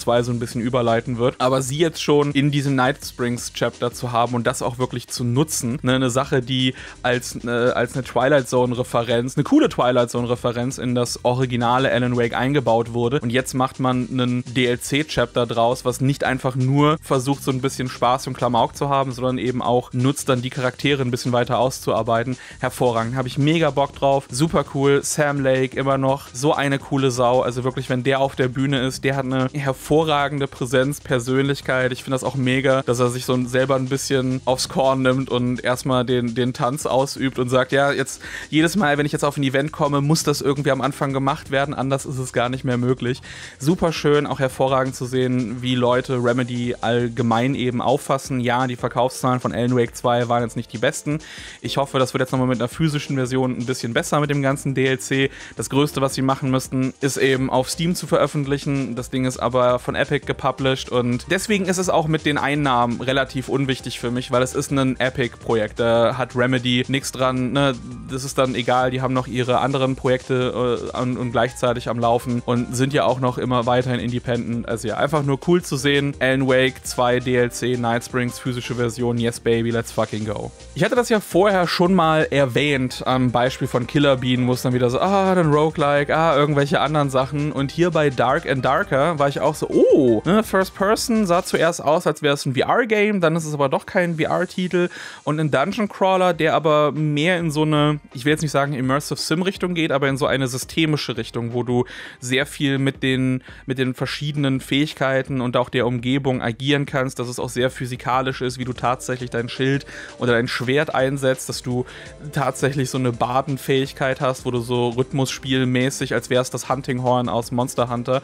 2 so ein bisschen überleiten wird. Aber sie jetzt schon in diesem Night Springs Chapter zu haben und das auch wirklich zu nutzen, ne, eine Sache, die als eine Twilight Zone Referenz, eine coole Twilight Zone Referenz in das originale Alan Wake eingebaut wurde. Und jetzt macht man einen DLC Chapter draus, was nicht einfach nur versucht, so ein bisschen Spaß und Klamauk zu haben, sondern eben auch nutzt, dann die Charaktere ein bisschen weiter auszuarbeiten. Hervorragend. Habe ich mega Bock drauf. Super cool. Sam Lake immer noch. So eine coole Sau. Also wirklich, wenn der auf der Bühne ist, der hat eine hervorragende Präsenz, Persönlichkeit. Ich finde das auch mega, dass er sich so selber ein bisschen aufs Korn nimmt und erstmal den Tanz ausübt und sagt, ja, jetzt jedes Mal, wenn ich jetzt auf ein Event komme, muss das irgendwie am Anfang gemacht werden. Anders ist es gar nicht mehr möglich. Super schön, auch hervorragend zu sehen, wie Leute Remedy allgemein eben auffassen. Ja, die Verkaufszahlen von Alan Wake 2 waren jetzt nicht die besten. Ich hoffe, das wird jetzt nochmal mit einer physischen Version ein bisschen besser mit dem ganzen DLC. Das Größte, was sie machen müssten, ist eben auf Steam zu veröffentlichen. Das Ding ist aber von Epic gepublished und deswegen ist es auch mit den Einnahmen relativ unwichtig für mich, weil es ist ein Epic-Projekt. Da hat Remedy nichts dran, ne? Das ist dann egal, die haben noch ihre anderen Projekte und gleichzeitig am Laufen und sind ja auch noch immer weiterhin independent. Also ja, einfach nur cool zu sehen. Alan Wake 2 DLC, Night Springs, physische Version, yes baby, let's fucking go. Ich hatte das ja vorher schon mal erwähnt am Beispiel von Killer Bean, wo es dann wieder so, dann Roguelike, irgendwelche anderen Sachen. Und hier bei Dark and Darker war ich auch so, ne, First Person sah zuerst aus, als wäre es ein VR-Game, dann ist es aber doch kein VR-Titel. Und ein Dungeon Crawler, der aber mehr in so eine, ich will jetzt nicht sagen Immersive Sim-Richtung geht, aber in so eine systemische Richtung, wo du sehr viel mit den verschiedenen Fähigkeiten und auch der Umgebung agieren kannst, dass es auch sehr physikalisch ist, wie du tatsächlich dein Schild oder dein Schwert einsetzt, dass du tatsächlich so eine Badenfähigkeit hast, wo du so rhythmusspielmäßig, als wäre es das Hunting-Horn aus Monster Hunter,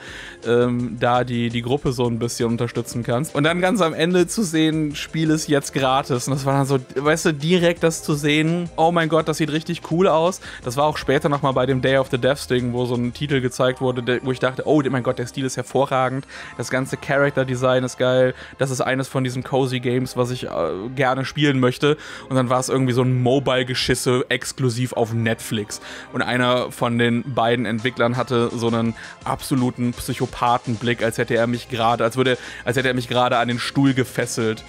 da die Gruppe so ein bisschen unterstützen kannst. Und dann ganz am Ende zu sehen, Spiel ist jetzt gratis. Und das war dann so, weißt du, direkt das zu sehen, oh mein Gott, das sieht richtig cool aus. Das war auch später nochmal bei dem Day of the Devs Ding, wo so ein Titel gezeigt wurde, wo ich dachte, oh mein Gott, der Stil ist hervorragend. Das ganze Character-Design ist geil. Das ist eines von diesen Cozy Games, was ich gerne spielen möchte. Und dann war es irgendwie so ein Mobile-Geschisse exklusiv auf Netflix. Und einer von den beiden Entwicklern hatte so einen absoluten Psychopathenblick, als hätte er mich gerade an den Stuhl gefesselt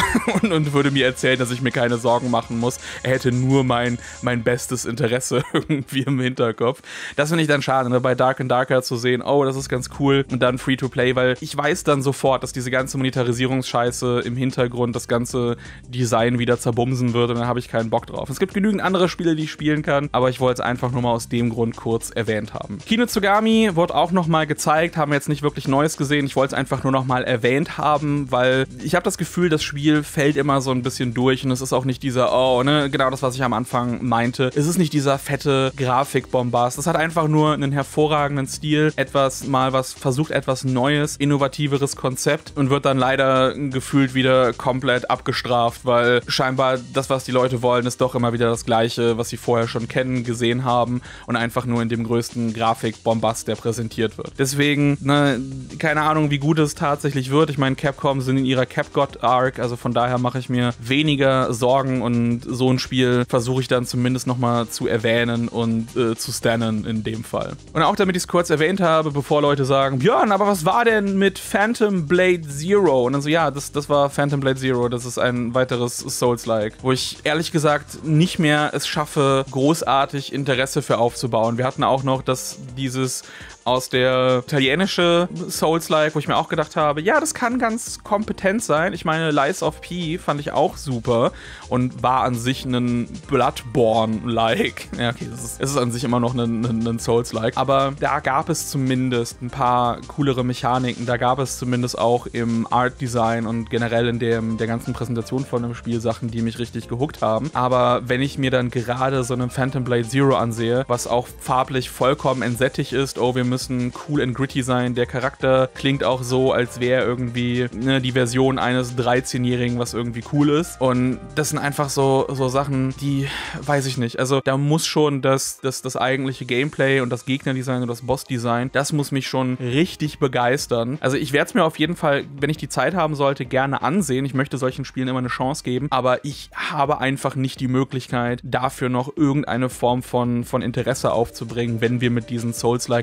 und würde mir erzählen, dass ich mir keine Sorgen machen muss. Er hätte nur mein bestes Interesse irgendwie im Hinterkopf. Das finde ich dann schade, ne? Bei Dark and Darker zu sehen, oh, das ist ganz cool und dann Free-to-Play, weil ich weiß dann sofort, dass diese ganze Monetarisierungsscheiße im Hintergrund das ganze Design wieder zerbumsen würde und dann habe ich keinen Bock drauf. Es gibt genügend andere Spiele, die ich spielen kann, aber ich wollte es einfach nur mal aus dem Grund kurz erwähnt haben. Kinetsugami wurde auch nochmal gezeigt, haben wir jetzt nicht wirklich Neues gesehen. Ich wollte es einfach nur nochmal erwähnt haben, weil ich habe das Gefühl, das Spiel fällt immer so ein bisschen durch und es ist auch nicht dieser, genau das, was ich am Anfang meinte. Es ist nicht dieser fette Grafikbombast. Es hat einfach nur einen hervorragenden Stil, was versucht, etwas Neues, innovativeres Konzept und wird dann leider gefühlt wieder komplett abgestraft, weil scheinbar das, was die Leute wollen, ist doch immer wieder das Gleiche, was sie vorher schon kennen, gesehen haben und einfach nur in dem größten Grafikbombast, der präsentiert wird. Deswegen, keine Ahnung, wie gut es tatsächlich wird. Ich meine, Capcom sind in ihrer Capgod-Arc, also von daher mache ich mir weniger Sorgen und so ein Spiel versuche ich dann zumindest nochmal zu erwähnen und zu stannen in dem Fall. Und auch damit ich es kurz erwähnt habe, bevor Leute sagen, Björn, aber was war denn mit Phantom Blade Zero? Und dann so, ja, das war Phantom Blade Zero, das ist ein weiteres Souls-like, wo ich ehrlich gesagt nicht mehr es schaffe, großartig Interesse für aufzubauen. Wir hatten auch noch dieses aus der italienische Souls-like, wo ich mir auch gedacht habe, ja, das kann ganz kompetent sein. Ich meine, Lies of P fand ich auch super und war an sich ein Bloodborne-like. Ja, okay, es ist an sich immer noch ein Souls-like. Aber da gab es zumindest ein paar coolere Mechaniken. Da gab es zumindest auch im Art-Design und generell in der ganzen Präsentation von dem Spiel Sachen, die mich richtig gehuckt haben. Aber wenn ich mir dann gerade so einen Phantom Blade Zero ansehe, was auch farblich vollkommen entsättigt ist, wir müssen cool and gritty sein. Der Charakter klingt auch so, als wäre irgendwie die Version eines 13-Jährigen, was irgendwie cool ist. Und das sind einfach so Sachen, die, weiß ich nicht. Also da muss schon das eigentliche Gameplay und das Gegnerdesign und das Bossdesign, das muss mich schon richtig begeistern. Also ich werde es mir auf jeden Fall, wenn ich die Zeit haben sollte, gerne ansehen. Ich möchte solchen Spielen immer eine Chance geben, aber ich habe einfach nicht die Möglichkeit, dafür noch irgendeine Form von Interesse aufzubringen, wenn wir mit diesen Souls-like-Titeln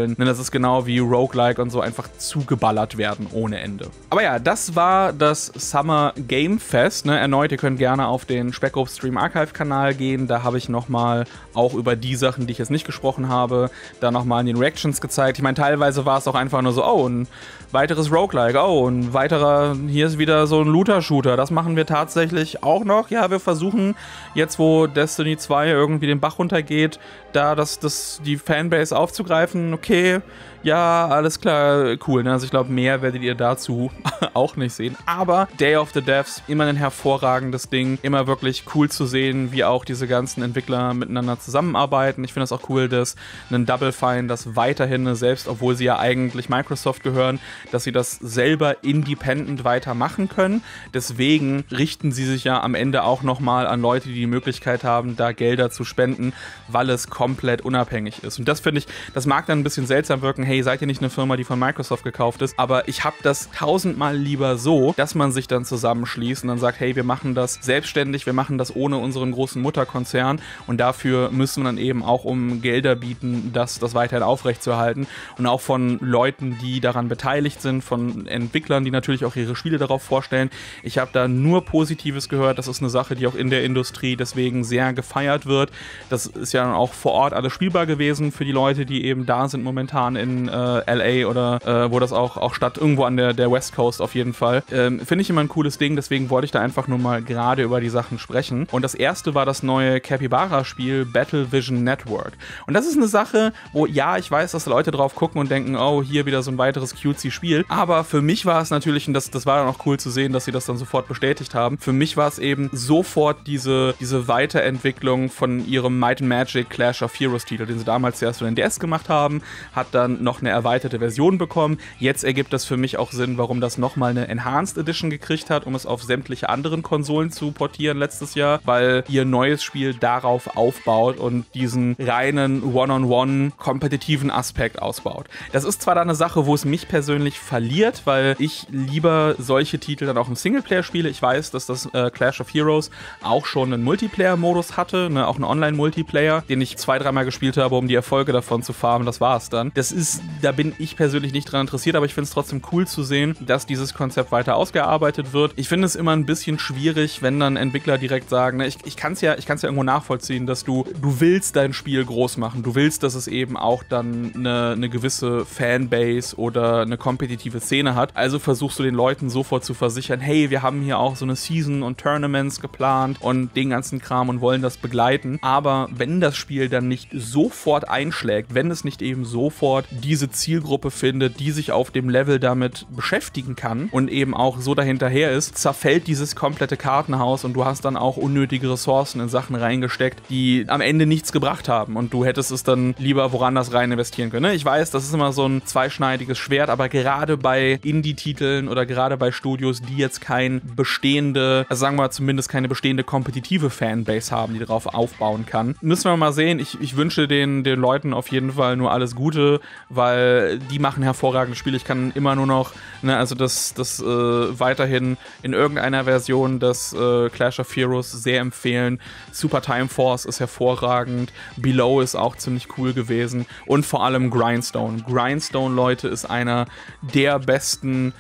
wollen. Denn das ist genau wie Roguelike und so, einfach zugeballert werden ohne Ende. Aber ja, das war das Summer Game Fest. Erneut, ihr könnt gerne auf den Speckops Stream Archive Kanal gehen. Da habe ich nochmal auch über die Sachen, die ich jetzt nicht gesprochen habe, da nochmal in den Reactions gezeigt. Ich meine, teilweise war es auch einfach nur so, oh, ein weiteres Roguelike, oh, ein weiterer, hier ist wieder so ein Looter-Shooter. Das machen wir tatsächlich auch noch. Ja, wir versuchen jetzt, wo Destiny 2 irgendwie den Bach runtergeht, da die Fanbase aufzugreifen. Okay, ja, alles klar, cool. Also ich glaube, mehr werdet ihr dazu auch nicht sehen. Aber Day of the Devs, immer ein hervorragendes Ding. Immer wirklich cool zu sehen, wie auch diese ganzen Entwickler miteinander zusammenarbeiten. Ich finde es auch cool, dass ein Double Fine das weiterhin, selbst obwohl sie ja eigentlich Microsoft gehören, dass sie das selber independent weitermachen können. Deswegen richten sie sich ja am Ende auch nochmal an Leute, die die Möglichkeit haben, da Gelder zu spenden, weil es komplett unabhängig ist. Und das finde ich, das mag dann ein bisschen seltsam wirken, hey, seid ihr nicht eine Firma, die von Microsoft gekauft ist, aber ich habe das tausendmal lieber so, dass man sich dann zusammenschließt und dann sagt, hey, wir machen das selbstständig, wir machen das ohne unseren großen Mutterkonzern und dafür müssen wir dann eben auch um Gelder bieten, das weiterhin aufrechtzuerhalten und auch von Leuten, die daran beteiligt sind, von Entwicklern, die natürlich auch ihre Spiele darauf vorstellen. Ich habe da nur Positives gehört, das ist eine Sache, die auch in der Industrie deswegen sehr gefeiert wird. Das ist ja auch vor Ort alles spielbar gewesen für die Leute, die eben da sind momentan in LA oder wo das auch statt, irgendwo an der West Coast auf jeden Fall. Finde ich immer ein cooles Ding, deswegen wollte ich da einfach nur mal gerade über die Sachen sprechen. Und das erste war das neue Capybara-Spiel Battle Vision Network. Und das ist eine Sache, wo, ja, ich weiß, dass Leute drauf gucken und denken, oh, hier wieder so ein weiteres cutesy Spiel. Aber für mich war es natürlich, und das war dann auch cool zu sehen, dass sie das dann sofort bestätigt haben, für mich war es eben sofort diese Weiterentwicklung von ihrem Might and Magic Clash of Heroes Titel, den sie damals zuerst für den DS gemacht haben, hat dann noch eine erweiterte Version bekommen. Jetzt ergibt das für mich auch Sinn, warum das nochmal eine Enhanced Edition gekriegt hat, um es auf sämtliche anderen Konsolen zu portieren letztes Jahr, weil ihr neues Spiel darauf aufbaut und diesen reinen One-on-One kompetitiven Aspekt ausbaut. Das ist zwar da eine Sache, wo es mich persönlich verliert, weil ich lieber solche Titel dann auch im Singleplayer spiele. Ich weiß, dass das Clash of Heroes auch schon einen Multiplayer-Modus hatte, auch einen Online-Multiplayer, den ich 2-3 Mal gespielt habe, um die Erfolge davon zu farmen. Das war es dann. Da bin ich persönlich nicht dran interessiert, aber ich finde es trotzdem cool zu sehen, dass dieses Konzept weiter ausgearbeitet wird. Ich finde es immer ein bisschen schwierig, wenn dann Entwickler direkt sagen, ich kann es ja irgendwo nachvollziehen, dass du willst dein Spiel groß machen. Du willst, dass es eben auch dann eine gewisse Fanbase oder eine kompetitive Szene hat. Also versuchst du den Leuten sofort zu versichern, hey, wir haben hier auch so eine Season und Tournaments geplant und den ganzen Kram und wollen das begleiten. Aber wenn das Spiel dann nicht sofort einschlägt, wenn es nicht eben sofort diese Zielgruppe findet, die sich auf dem Level damit beschäftigen kann und eben auch so dahinterher ist, zerfällt dieses komplette Kartenhaus und du hast dann auch unnötige Ressourcen in Sachen reingesteckt, die am Ende nichts gebracht haben und du hättest es dann lieber woanders rein investieren können. Ich weiß, das ist immer so ein zweischneidiges Schwert, aber gerade bei Indie-Titeln oder gerade bei Studios, die jetzt kein bestehende, also sagen wir mal zumindest keine bestehende kompetitive Fanbase haben, die darauf aufbauen kann, müssen wir mal sehen. Ich wünsche den Leuten auf jeden Fall nur alles Gute, weil die machen hervorragende Spiele. Ich kann immer nur noch, also das weiterhin in irgendeiner Version des Clash of Heroes sehr empfehlen. Super Time Force ist hervorragend, Below ist auch ziemlich cool gewesen und vor allem Grindstone. Grindstone, Leute, ist einer der besten,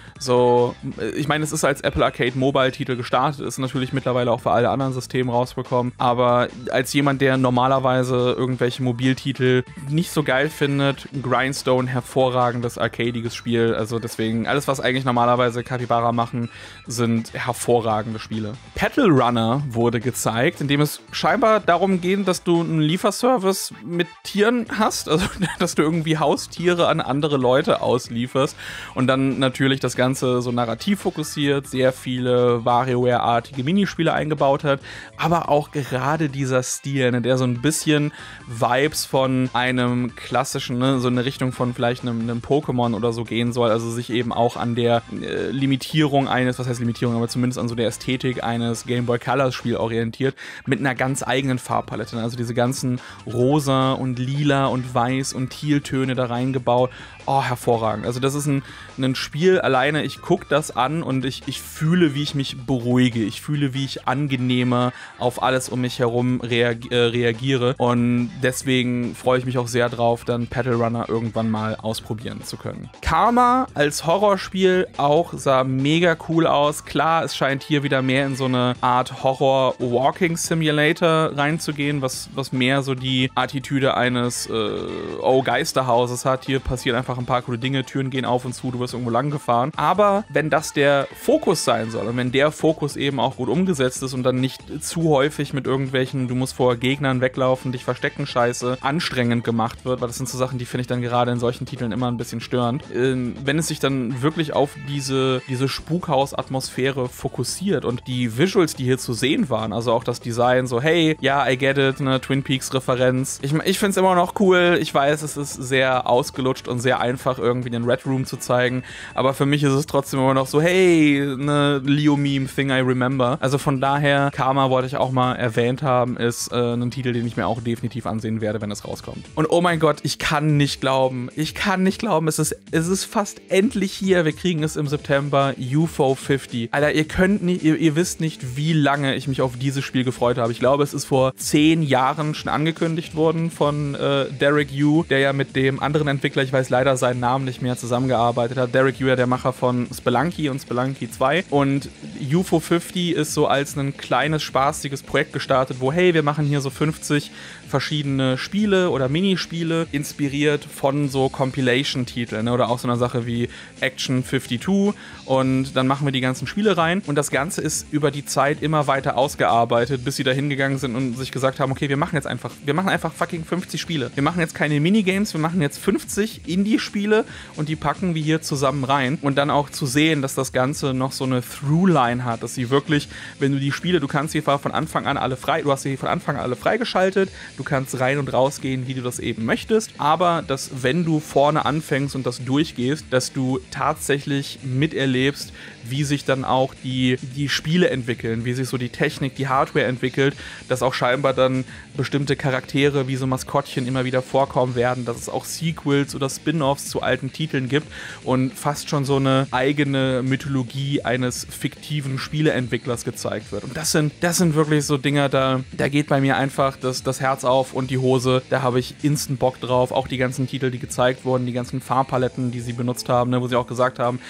ich meine, es ist als Apple Arcade Mobile Titel gestartet, ist natürlich mittlerweile auch für alle anderen Systeme rausbekommen, aber als jemand, der normalerweise irgendwelche Mobiltitel nicht so geil findet, Grindstone, hervorragendes arcadiges Spiel, also deswegen, alles was eigentlich normalerweise Capybara machen, sind hervorragende Spiele. Petal Runner wurde gezeigt, in dem es scheinbar darum geht, dass du einen Lieferservice mit Tieren hast, also dass du irgendwie Haustiere an andere Leute auslieferst und dann natürlich das Ganze so narrativ fokussiert, sehr viele WarioWare-artige Minispiele eingebaut hat, aber auch gerade dieser Stil, der so ein bisschen Vibes von einem klassischen, so eine Richtung von vielleicht einem Pokémon oder so gehen soll, also sich eben auch an der Limitierung eines, was heißt Limitierung, aber zumindest an so der Ästhetik eines Game Boy Color Spiel orientiert, mit einer ganz eigenen Farbpalette, also diese ganzen rosa und lila und weiß und Tealtöne da reingebaut, hervorragend. Also das ist ein Spiel, alleine ich gucke das an und ich fühle, wie ich mich beruhige. Ich fühle, wie ich angenehmer auf alles um mich herum reagiere. Und deswegen freue ich mich auch sehr drauf, dann Petal Runner irgendwann mal ausprobieren zu können. Karma als Horrorspiel auch sah mega cool aus. Klar, es scheint hier wieder mehr in so eine Art Horror-Walking-Simulator reinzugehen, was mehr so die Attitüde eines Geisterhauses hat. Hier passieren einfach ein paar coole Dinge, Türen gehen auf und zu, du wirst irgendwo lang gefahren. Aber wenn das der Fokus sein soll und wenn der Fokus eben auch gut umgesetzt ist und dann nicht zu häufig mit irgendwelchen, du musst vor Gegnern weglaufen, dich verstecken, Scheiße, anstrengend gemacht wird, weil das sind so Sachen, die finde ich dann gerade in solchen Titeln immer ein bisschen störend. Wenn es sich dann wirklich auf diese Spukhaus-Atmosphäre fokussiert und die Visuals, die hier zu sehen waren, also auch das Design, so hey, ja, I get it, eine Twin Peaks-Referenz. Ich finde es immer noch cool. Ich weiß, es ist sehr ausgelutscht und sehr einfach, irgendwie den Red Room zu zeigen, aber für mich ist es trotzdem immer noch so, hey, eine Leo-Meme, Thing I Remember. Also von daher, Karma wollte ich auch mal erwähnt haben, ist ein Titel, den ich mir auch definitiv ansehen werde, wenn es rauskommt. Und oh mein Gott, ich kann nicht glauben, es ist fast endlich hier. Wir kriegen es im September, UFO 50. Alter, ihr wisst nicht, wie lange ich mich auf dieses Spiel gefreut habe. Ich glaube, es ist vor 10 Jahren schon angekündigt worden von Derek Yu, der ja mit dem anderen Entwickler, ich weiß leider seinen Namen nicht mehr, zusammengearbeitet hat. Derek Yu, ja der Macher von Spelunky und Spelunky 2. Und UFO 50 ist so als ein kleines, spaßiges Projekt gestartet, wo, hey, wir machen hier so 50 verschiedene Spiele oder Minispiele, inspiriert von so Compilation-Titeln, ne? Oder auch so einer Sache wie Action 52, und dann machen wir die ganzen Spiele rein und das Ganze ist über die Zeit immer weiter ausgearbeitet, bis sie da hingegangen sind und sich gesagt haben, okay, wir machen einfach fucking 50 Spiele. Wir machen jetzt keine Minigames, wir machen jetzt 50 Indie-Spiele und die packen wir hier zusammen rein, und dann auch zu sehen, dass das Ganze noch so eine Throughline hat, dass sie wirklich, wenn du die Spiele, du kannst sie von Anfang an alle freigeschaltet, du kannst rein und raus gehen, wie du das eben möchtest, aber dass, wenn du vorne anfängst und das durchgehst, dass du tatsächlich miterlebst, wie sich dann auch die Spiele entwickeln, wie sich so die Technik, die Hardware entwickelt, dass auch scheinbar dann bestimmte Charaktere wie so Maskottchen immer wieder vorkommen werden, dass es auch Sequels oder Spin-Offs zu alten Titeln gibt und fast schon so eine eigene Mythologie eines fiktiven Spieleentwicklers gezeigt wird. Und das sind wirklich so Dinger, da geht bei mir einfach das Herz auf und die Hose, da habe ich instant Bock drauf. Auch die ganzen Titel, die gezeigt wurden, die ganzen Farbpaletten, die sie benutzt haben, ne, wo sie auch gesagt haben,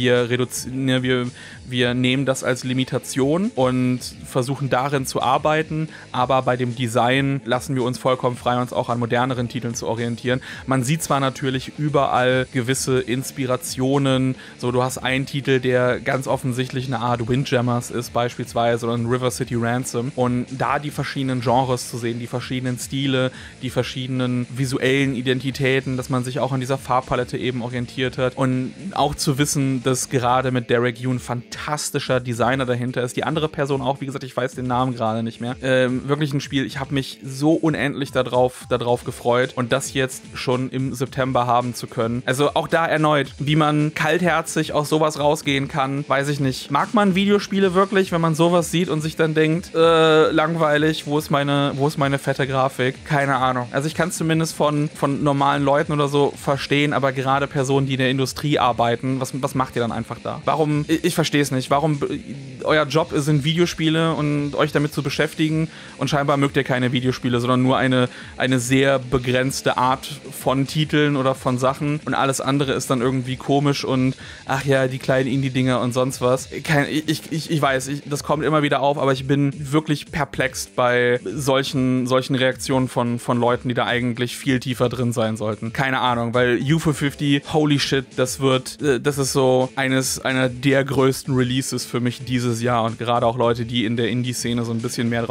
wir nehmen das als Limitation und versuchen darin zu arbeiten, aber bei dem Design lassen wir uns vollkommen frei, uns auch an moderneren Titeln zu orientieren. Man sieht zwar natürlich überall gewisse Inspirationen, so du hast einen Titel, der ganz offensichtlich eine Art Windjammers ist beispielsweise, oder ein River City Ransom, und da die verschiedenen Genres zu sehen, die verschiedenen Stile, die verschiedenen visuellen Identitäten, dass man sich auch an dieser Farbpalette eben orientiert hat und auch zu wissen, dass gerade mit Derek Yu ein fantastischer Designer dahinter ist. Die andere Person auch, wie gesagt, ich weiß den Namen gerade nicht mehr. Wirklich ein Spiel, ich habe mich so unendlich darauf gefreut und das jetzt schon im September haben zu können. Also auch da erneut, wie man kaltherzig aus sowas rausgehen kann, weiß ich nicht. Mag man Videospiele wirklich, wenn man sowas sieht und sich dann denkt, langweilig, wo ist meine fette Grafik? Keine Ahnung. Also ich kann es zumindest von normalen Leuten oder so verstehen, aber gerade Personen, die in der Industrie arbeiten, was macht ihr dann einfach da? Warum, ich verstehe es nicht, warum euer Job sind Videospiele und euch damit zu beschäftigen, und scheinbar mögt ihr keine Videospiele, sondern nur eine sehr begrenzte Art von Titeln oder von Sachen, und alles andere ist dann irgendwie komisch und ach ja, die kleinen Indie-Dinger und sonst was. Ich weiß, das kommt immer wieder auf, aber ich bin wirklich perplex bei solchen Reaktionen von Leuten, die da eigentlich viel tiefer drin sein sollten. Keine Ahnung, weil UFO 50, holy shit, das ist so einer der größten Releases für mich dieses Jahr, und gerade auch Leute, die in der Indie-Szene so ein bisschen mehr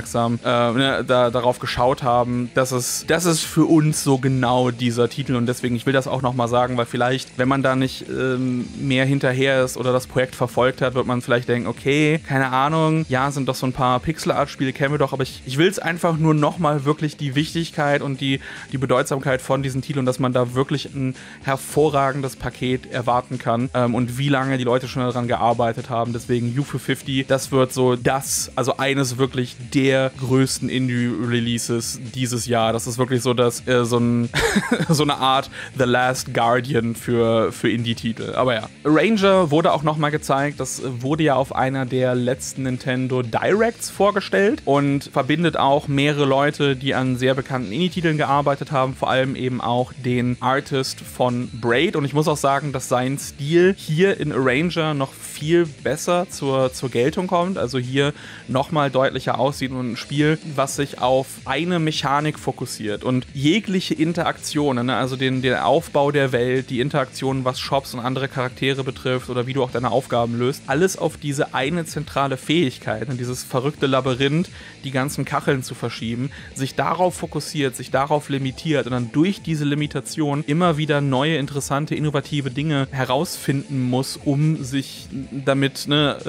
darauf geschaut haben, das ist für uns so genau dieser Titel, und deswegen, ich will das auch nochmal sagen, weil vielleicht, wenn man da nicht mehr hinterher ist oder das Projekt verfolgt hat, wird man vielleicht denken, okay, keine Ahnung, ja, sind doch so ein paar Pixel-Art-Spiele, kennen wir doch, aber ich will es einfach nur nochmal wirklich die Wichtigkeit und die Bedeutsamkeit von diesen Titeln, dass man da wirklich ein hervorragendes Paket erwarten kann, und wie lange die Leute schon daran gearbeitet haben. Deswegen UFO 50, das wird so also eines wirklich der größten Indie-Releases dieses Jahr. Das ist wirklich so, dass so eine Art The Last Guardian für Indie-Titel. Aber ja. Arranger wurde auch nochmal gezeigt. Das wurde ja auf einer der letzten Nintendo Directs vorgestellt und verbindet auch mehrere Leute, die an sehr bekannten Indie-Titeln gearbeitet haben. Vor allem eben auch den Artist von Braid. Und ich muss auch sagen, dass sein Stil hier in Arranger noch viel besser zur Geltung kommt. Also hier nochmal deutlicher aussieht und ein Spiel, was sich auf eine Mechanik fokussiert und jegliche Interaktionen, ne, also den Aufbau der Welt, die Interaktionen, was Shops und andere Charaktere betrifft oder wie du auch deine Aufgaben löst, alles auf diese eine zentrale Fähigkeit, ne, dieses verrückte Labyrinth, die ganzen Kacheln zu verschieben, sich darauf fokussiert, sich darauf limitiert und dann durch diese Limitation immer wieder neue, interessante, innovative Dinge herausfinden muss, um sich damit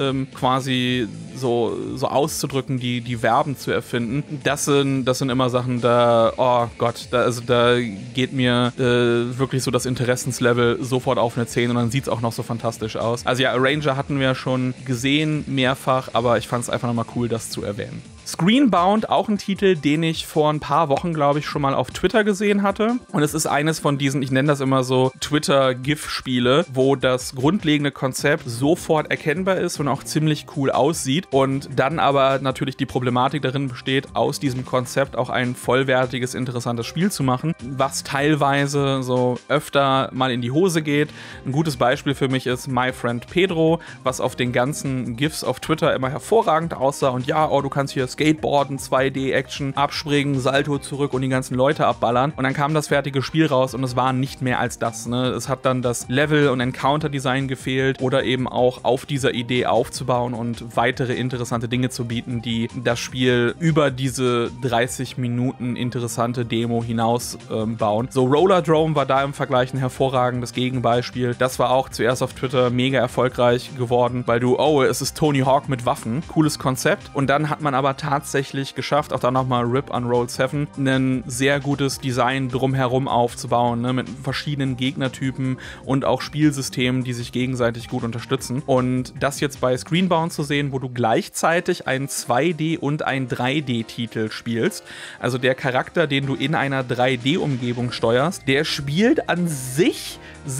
quasi so auszudrücken, die Verben zu erfinden. Das sind immer Sachen, da, oh Gott, da geht mir wirklich so das Interessenslevel sofort auf eine 10 und dann sieht es auch noch so fantastisch aus. Also ja, Arranger hatten wir schon gesehen, mehrfach, aber ich fand es einfach nochmal cool, das zu erwähnen. Screenbound, auch ein Titel, den ich vor ein paar Wochen, glaube ich, schon mal auf Twitter gesehen hatte. Und es ist eines von diesen, ich nenne das immer so Twitter-GIF-Spiele, wo das grundlegende Konzept sofort erkennbar ist und auch ziemlich cool aussieht. Und dann aber natürlich die Problematik darin besteht, aus diesem Konzept auch ein vollwertiges, interessantes Spiel zu machen, was teilweise so öfter mal in die Hose geht. Ein gutes Beispiel für mich ist My Friend Pedro, was auf den ganzen GIFs auf Twitter immer hervorragend aussah. Und ja, oh, du kannst hier Skateboarden, 2D-Action, abspringen, Salto zurück und die ganzen Leute abballern. Und dann kam das fertige Spiel raus und es war nicht mehr als das. Ne? Es hat dann das Level- und Encounter-Design gefehlt oder eben auch auf dieser Idee aufzubauen und weitere interessante Dinge zu bieten, die das Spiel über diese 30 Minuten interessante Demo hinaus bauen. So, Rollerdrome war da im Vergleich ein hervorragendes Gegenbeispiel. Das war auch zuerst auf Twitter mega erfolgreich geworden, weil es ist Tony Hawk mit Waffen. Cooles Konzept. Und dann hat man aber tatsächlich geschafft, auch da nochmal RIP an Roll 7, ein sehr gutes Design drumherum aufzubauen, ne, mit verschiedenen Gegnertypen und auch Spielsystemen, die sich gegenseitig gut unterstützen. Und das jetzt bei Screenbound zu sehen, wo du gleichzeitig einen 2D- und einen 3D-Titel spielst, also der Charakter, den du in einer 3D-Umgebung steuerst, der spielt an sich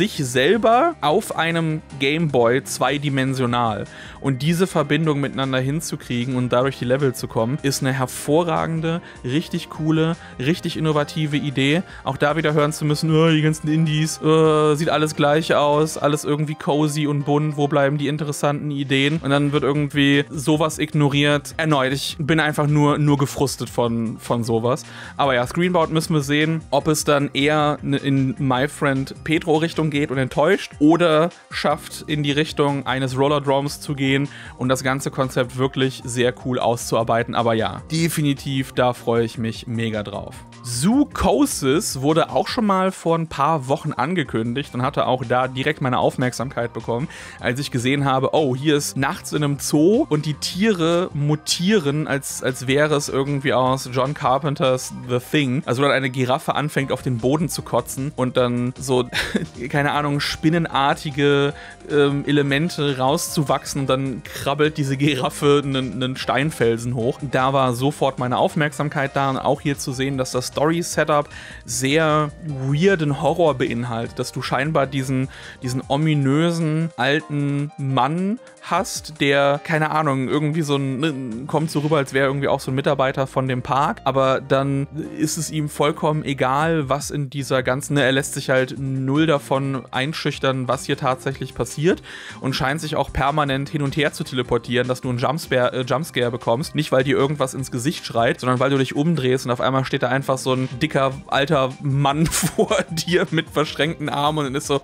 selber auf einem Gameboy zweidimensional. Und diese Verbindung miteinander hinzukriegen und dadurch die Level zu kommen, ist eine hervorragende, richtig coole, richtig innovative Idee. Auch da wieder hören zu müssen, die ganzen Indies, sieht alles gleich aus, alles irgendwie cozy und bunt, wo bleiben die interessanten Ideen? Und dann wird irgendwie sowas ignoriert. Erneut, ich bin einfach nur gefrustet von sowas. Aber ja, Screenbound müssen wir sehen, ob es dann eher in My Friend Pedro Richtung geht und enttäuscht oder schafft, in die Richtung eines Rollerdromes zu gehen und das ganze Konzept wirklich sehr cool auszuarbeiten. Aber ja, definitiv, da freue ich mich mega drauf. Zoocosis wurde auch schon mal vor ein paar Wochen angekündigt und hatte auch da direkt meine Aufmerksamkeit bekommen, als ich gesehen habe, hier ist nachts in einem Zoo und die Tiere mutieren, als wäre es irgendwie aus John Carpenters The Thing. Also dann eine Giraffe anfängt auf den Boden zu kotzen und dann so, keine Ahnung, spinnenartige Elemente rauszuwachsen und dann krabbelt diese Giraffe einen Steinfelsen hoch. Da war sofort meine Aufmerksamkeit da und auch hier zu sehen, dass das Story-Setup sehr weirden Horror beinhaltet, dass du scheinbar diesen ominösen alten Mann hast, der, keine Ahnung, irgendwie kommt so rüber, als wäre irgendwie auch so ein Mitarbeiter von dem Park, aber dann ist es ihm vollkommen egal, was in dieser ganzen, er lässt sich halt null davon einschüchtern, was hier tatsächlich passiert und scheint sich auch permanent hin und her zu teleportieren, dass du einen Jumpscare bekommst, nicht weil dir irgendwas ins Gesicht schreit, sondern weil du dich umdrehst und auf einmal steht da einfach so ein dicker, alter Mann vor dir mit verschränkten Armen und dann ist so,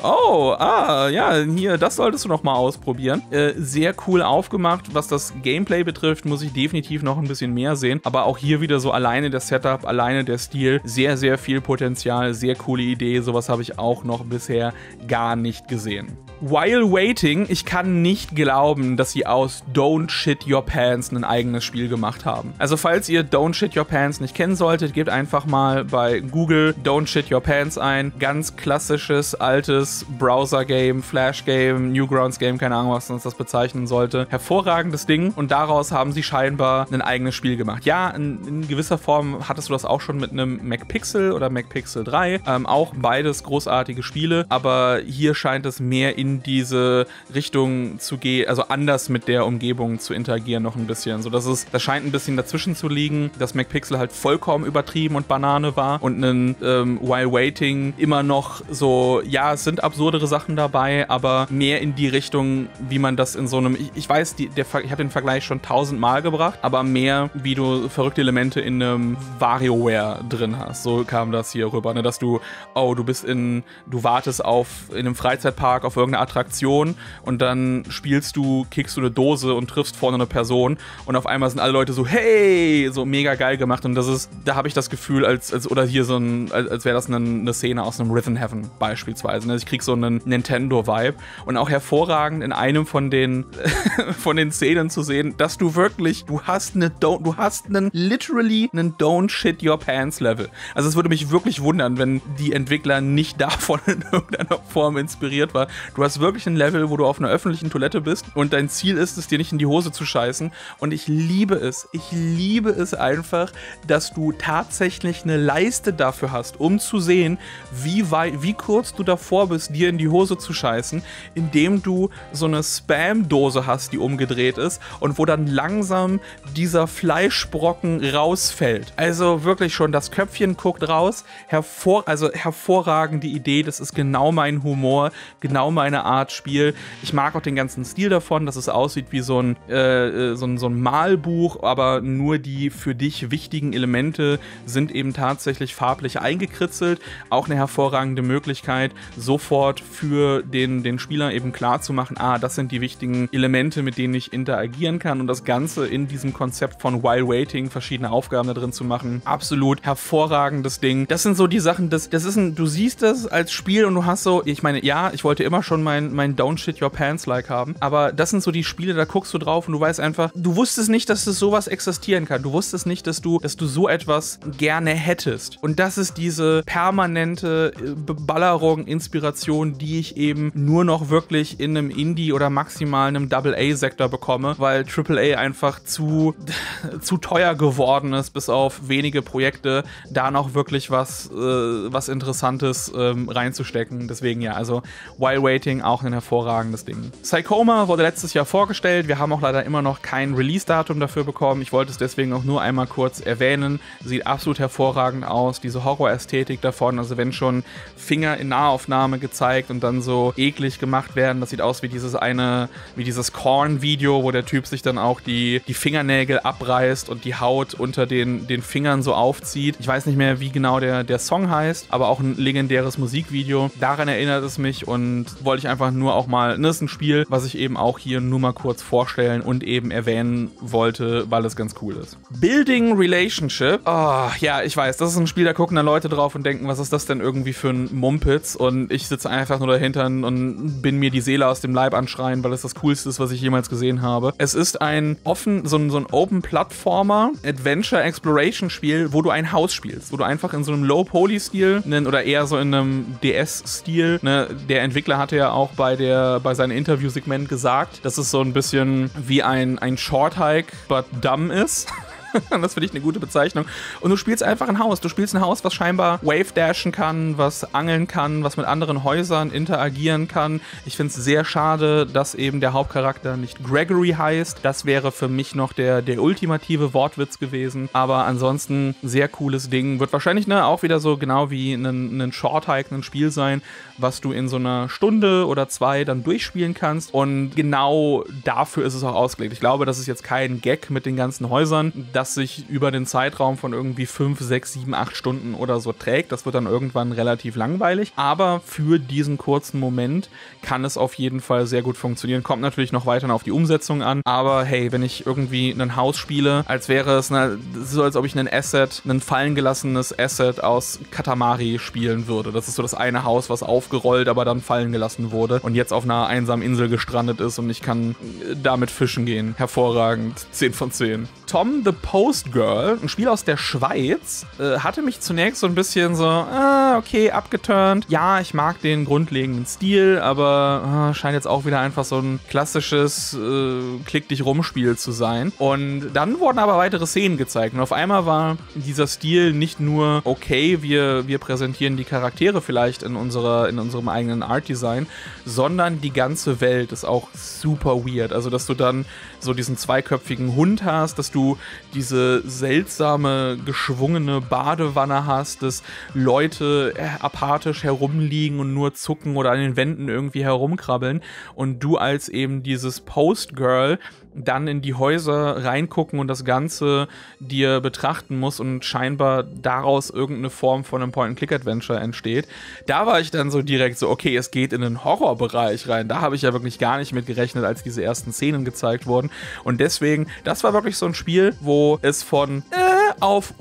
hier, das solltest du noch mal ausprobieren. Sehr cool aufgemacht. Was das Gameplay betrifft, muss ich definitiv noch ein bisschen mehr sehen. Aber auch hier wieder so alleine der Setup, alleine der Stil. Sehr, sehr viel Potenzial, sehr coole Idee. Sowas habe ich auch noch bisher gar nicht gesehen. While Waiting, ich kann nicht glauben, dass sie aus Don't Shit Your Pants ein eigenes Spiel gemacht haben. Also falls ihr Don't Shit Your Pants nicht kennen solltet, gebt einfach mal bei Google Don't Shit Your Pants ein. Ganz klassisches, altes Browser-Game, Flash-Game, Newgrounds-Game, keine Ahnung, was uns das bezeichnet. bezeichnen sollte. Hervorragendes Ding und daraus haben sie scheinbar ein eigenes Spiel gemacht. Ja, in gewisser Form hattest du das auch schon mit einem MacPixel oder MacPixel 3. Auch beides großartige Spiele, aber hier scheint es mehr in diese Richtung zu gehen, also anders mit der Umgebung zu interagieren noch ein bisschen. So, das scheint ein bisschen dazwischen zu liegen, dass MacPixel halt vollkommen übertrieben und Banane war und ein While Waiting immer noch so, ja, es sind absurdere Sachen dabei, aber mehr in die Richtung, wie man das in so einem, ich weiß, ich habe den Vergleich schon 1000-mal gebracht, aber mehr, wie du verrückte Elemente in einem WarioWare drin hast. So kam das hier rüber, ne? Dass du wartest in einem Freizeitpark auf irgendeine Attraktion und dann kickst du eine Dose und triffst vorne eine Person und auf einmal sind alle Leute so, hey, so mega geil gemacht und da habe ich das Gefühl, als wäre das eine Szene aus einem Rhythm Heaven beispielsweise. Also ich krieg so einen Nintendo-Vibe und auch hervorragend in einem von den Szenen zu sehen, dass du hast literally einen Don't Shit Your Pants Level. Also es würde mich wirklich wundern, wenn die Entwickler nicht davon in irgendeiner Form inspiriert war. Du hast wirklich ein Level, wo du auf einer öffentlichen Toilette bist und dein Ziel ist es, dir nicht in die Hose zu scheißen und ich liebe es einfach, dass du tatsächlich eine Leiste dafür hast, um zu sehen, wie kurz du davor bist, dir in die Hose zu scheißen, indem du so eine Spam-Dose hast, die umgedreht ist und wo dann langsam dieser Fleischbrocken rausfällt. Also wirklich schon, das Köpfchen guckt raus. Hervorragende Idee, das ist genau mein Humor, genau meine Art Spiel. Ich mag auch den ganzen Stil davon, dass es aussieht wie so ein Malbuch, aber nur die für dich wichtigen Elemente sind eben tatsächlich farblich eingekritzelt. Auch eine hervorragende Möglichkeit, sofort für den Spieler eben klar zu machen, das sind die wichtigen Elemente, mit denen ich interagieren kann und das Ganze in diesem Konzept von While Waiting, verschiedene Aufgaben da drin zu machen. Absolut hervorragendes Ding. Das sind so die Sachen, du siehst das als Spiel und du hast so, ich meine, ja, ich wollte immer schon mein Don't Shit Your Pants like haben, aber das sind so die Spiele, da guckst du drauf und du weißt einfach, du wusstest nicht, dass das sowas existieren kann. Du wusstest nicht, dass du so etwas gerne hättest. Und das ist diese permanente Beballerung, Inspiration, die ich eben nur noch wirklich in einem Indie oder maximal einem Double-A-Sektor bekomme, weil AAA einfach zu teuer geworden ist, bis auf wenige Projekte, da noch wirklich was Interessantes reinzustecken. Deswegen ja, also While Waiting auch ein hervorragendes Ding. Psychoma wurde letztes Jahr vorgestellt. Wir haben auch leider immer noch kein Release-Datum dafür bekommen. Ich wollte es deswegen auch nur einmal kurz erwähnen. Sieht absolut hervorragend aus. Diese Horror-Ästhetik davon, also wenn schon Finger in Nahaufnahme gezeigt und dann so eklig gemacht werden, das sieht aus wie dieses Korn-Video, wo der Typ sich dann auch die Fingernägel abreißt und die Haut unter den Fingern so aufzieht. Ich weiß nicht mehr, wie genau der Song heißt, aber auch ein legendäres Musikvideo. Daran erinnert es mich und wollte ich einfach nur auch mal, das ist ein Spiel, was ich eben auch hier nur mal kurz vorstellen und eben erwähnen wollte, weil es ganz cool ist. Building Relationship. Oh, ja, ich weiß, das ist ein Spiel, da gucken dann Leute drauf und denken, was ist das denn irgendwie für ein Mumpitz? Und ich sitze einfach nur dahinter und bin mir die Seele aus dem Leib anschreien, weil es das Coolste ist, was ich jemals gesehen habe. Es ist so ein Open-Plattformer Adventure-Exploration-Spiel, wo du ein Haus spielst, wo du einfach in so einem Low-Poly-Stil oder eher so in einem DS-Stil, ne, der Entwickler hatte ja auch bei seinem Interviewsegment gesagt, dass es so ein bisschen wie ein Short-Hike, but dumb ist. Das finde ich eine gute Bezeichnung. Und du spielst einfach ein Haus. Du spielst ein Haus, was scheinbar Wave-dashen kann, was angeln kann, was mit anderen Häusern interagieren kann. Ich finde es sehr schade, dass eben der Hauptcharakter nicht Gregory heißt. Das wäre für mich noch der ultimative Wortwitz gewesen. Aber ansonsten sehr cooles Ding. Wird wahrscheinlich auch wieder so genau wie ein Short-Hike, ein Spiel sein, was du in so einer Stunde oder 2 dann durchspielen kannst. Und genau dafür ist es auch ausgelegt. Ich glaube, das ist jetzt kein Gag mit den ganzen Häusern, das sich über den Zeitraum von irgendwie 5, 6, 7, 8 Stunden oder so trägt. Das wird dann irgendwann relativ langweilig. Aber für diesen kurzen Moment kann es auf jeden Fall sehr gut funktionieren. Kommt natürlich noch weiter auf die Umsetzung an. Aber hey, wenn ich irgendwie ein Haus spiele, als wäre es so, als ob ich ein fallen gelassenes Asset aus Katamari spielen würde. Das ist so das eine Haus, was aufgerollt, aber dann fallen gelassen wurde und jetzt auf einer einsamen Insel gestrandet ist und ich kann damit fischen gehen. Hervorragend. 10 von 10. Tom the Postgirl, ein Spiel aus der Schweiz, hatte mich zunächst so ein bisschen so, okay, abgeturnt. Ja, ich mag den grundlegenden Stil, aber scheint jetzt auch wieder einfach so ein klassisches Klick-dich-rum-Spiel zu sein. Und dann wurden aber weitere Szenen gezeigt. Und auf einmal war dieser Stil nicht nur, okay, wir präsentieren die Charaktere vielleicht in unserem eigenen Art-Design, sondern die ganze Welt ist auch super weird. Also, dass du dann so diesen zweiköpfigen Hund hast, dass du diese seltsame, geschwungene Badewanne hast, dass Leute apathisch herumliegen und nur zucken oder an den Wänden irgendwie herumkrabbeln und du als eben dieses Postgirl dann in die Häuser reingucken und das Ganze dir betrachten musst und scheinbar daraus irgendeine Form von einem Point-and-Click-Adventure entsteht. Da war ich dann so direkt so, okay, es geht in den Horrorbereich rein. Da habe ich ja wirklich gar nicht mit gerechnet, als diese ersten Szenen gezeigt wurden. Und deswegen, das war wirklich so ein Spiel, wo es von auf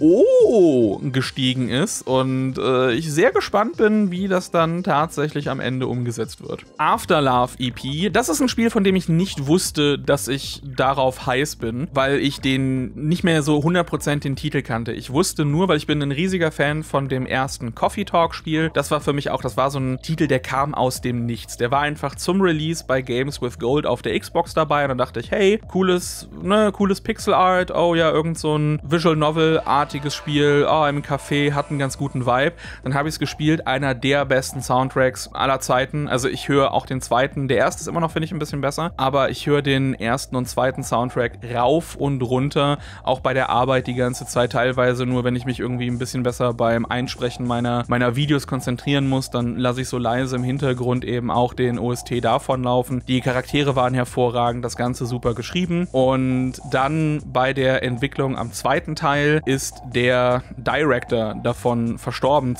gestiegen ist und ich sehr gespannt bin, wie das dann tatsächlich am Ende umgesetzt wird. Afterlove EP, das ist ein Spiel, von dem ich nicht wusste, dass ich darauf heiß bin, weil ich den nicht mehr so 100% den Titel kannte. Ich wusste nur, weil ich bin ein riesiger Fan von dem ersten Coffee Talk Spiel. Das war für mich auch, das war so ein Titel, der kam aus dem Nichts. Der war einfach zum Release bei Games with Gold auf der Xbox dabei und dann dachte ich, hey, cooles Pixel Art, oh ja, irgend so ein Visual Novel-artiges Spiel, im Café, hat einen ganz guten Vibe. Dann habe ich es gespielt, einer der besten Soundtracks aller Zeiten. Also ich höre auch den zweiten, der erste ist immer noch, finde ich, ein bisschen besser, aber ich höre den ersten und zweiten Soundtrack rauf und runter, auch bei der Arbeit die ganze Zeit, teilweise nur, wenn ich mich irgendwie ein bisschen besser beim Einsprechen meiner Videos konzentrieren muss, dann lasse ich so leise im Hintergrund eben auch den OST davon laufen. Die Charaktere waren hervorragend, das Ganze super geschrieben und dann bei der Entwicklung am zweiten Teil ist der Director davon verstorben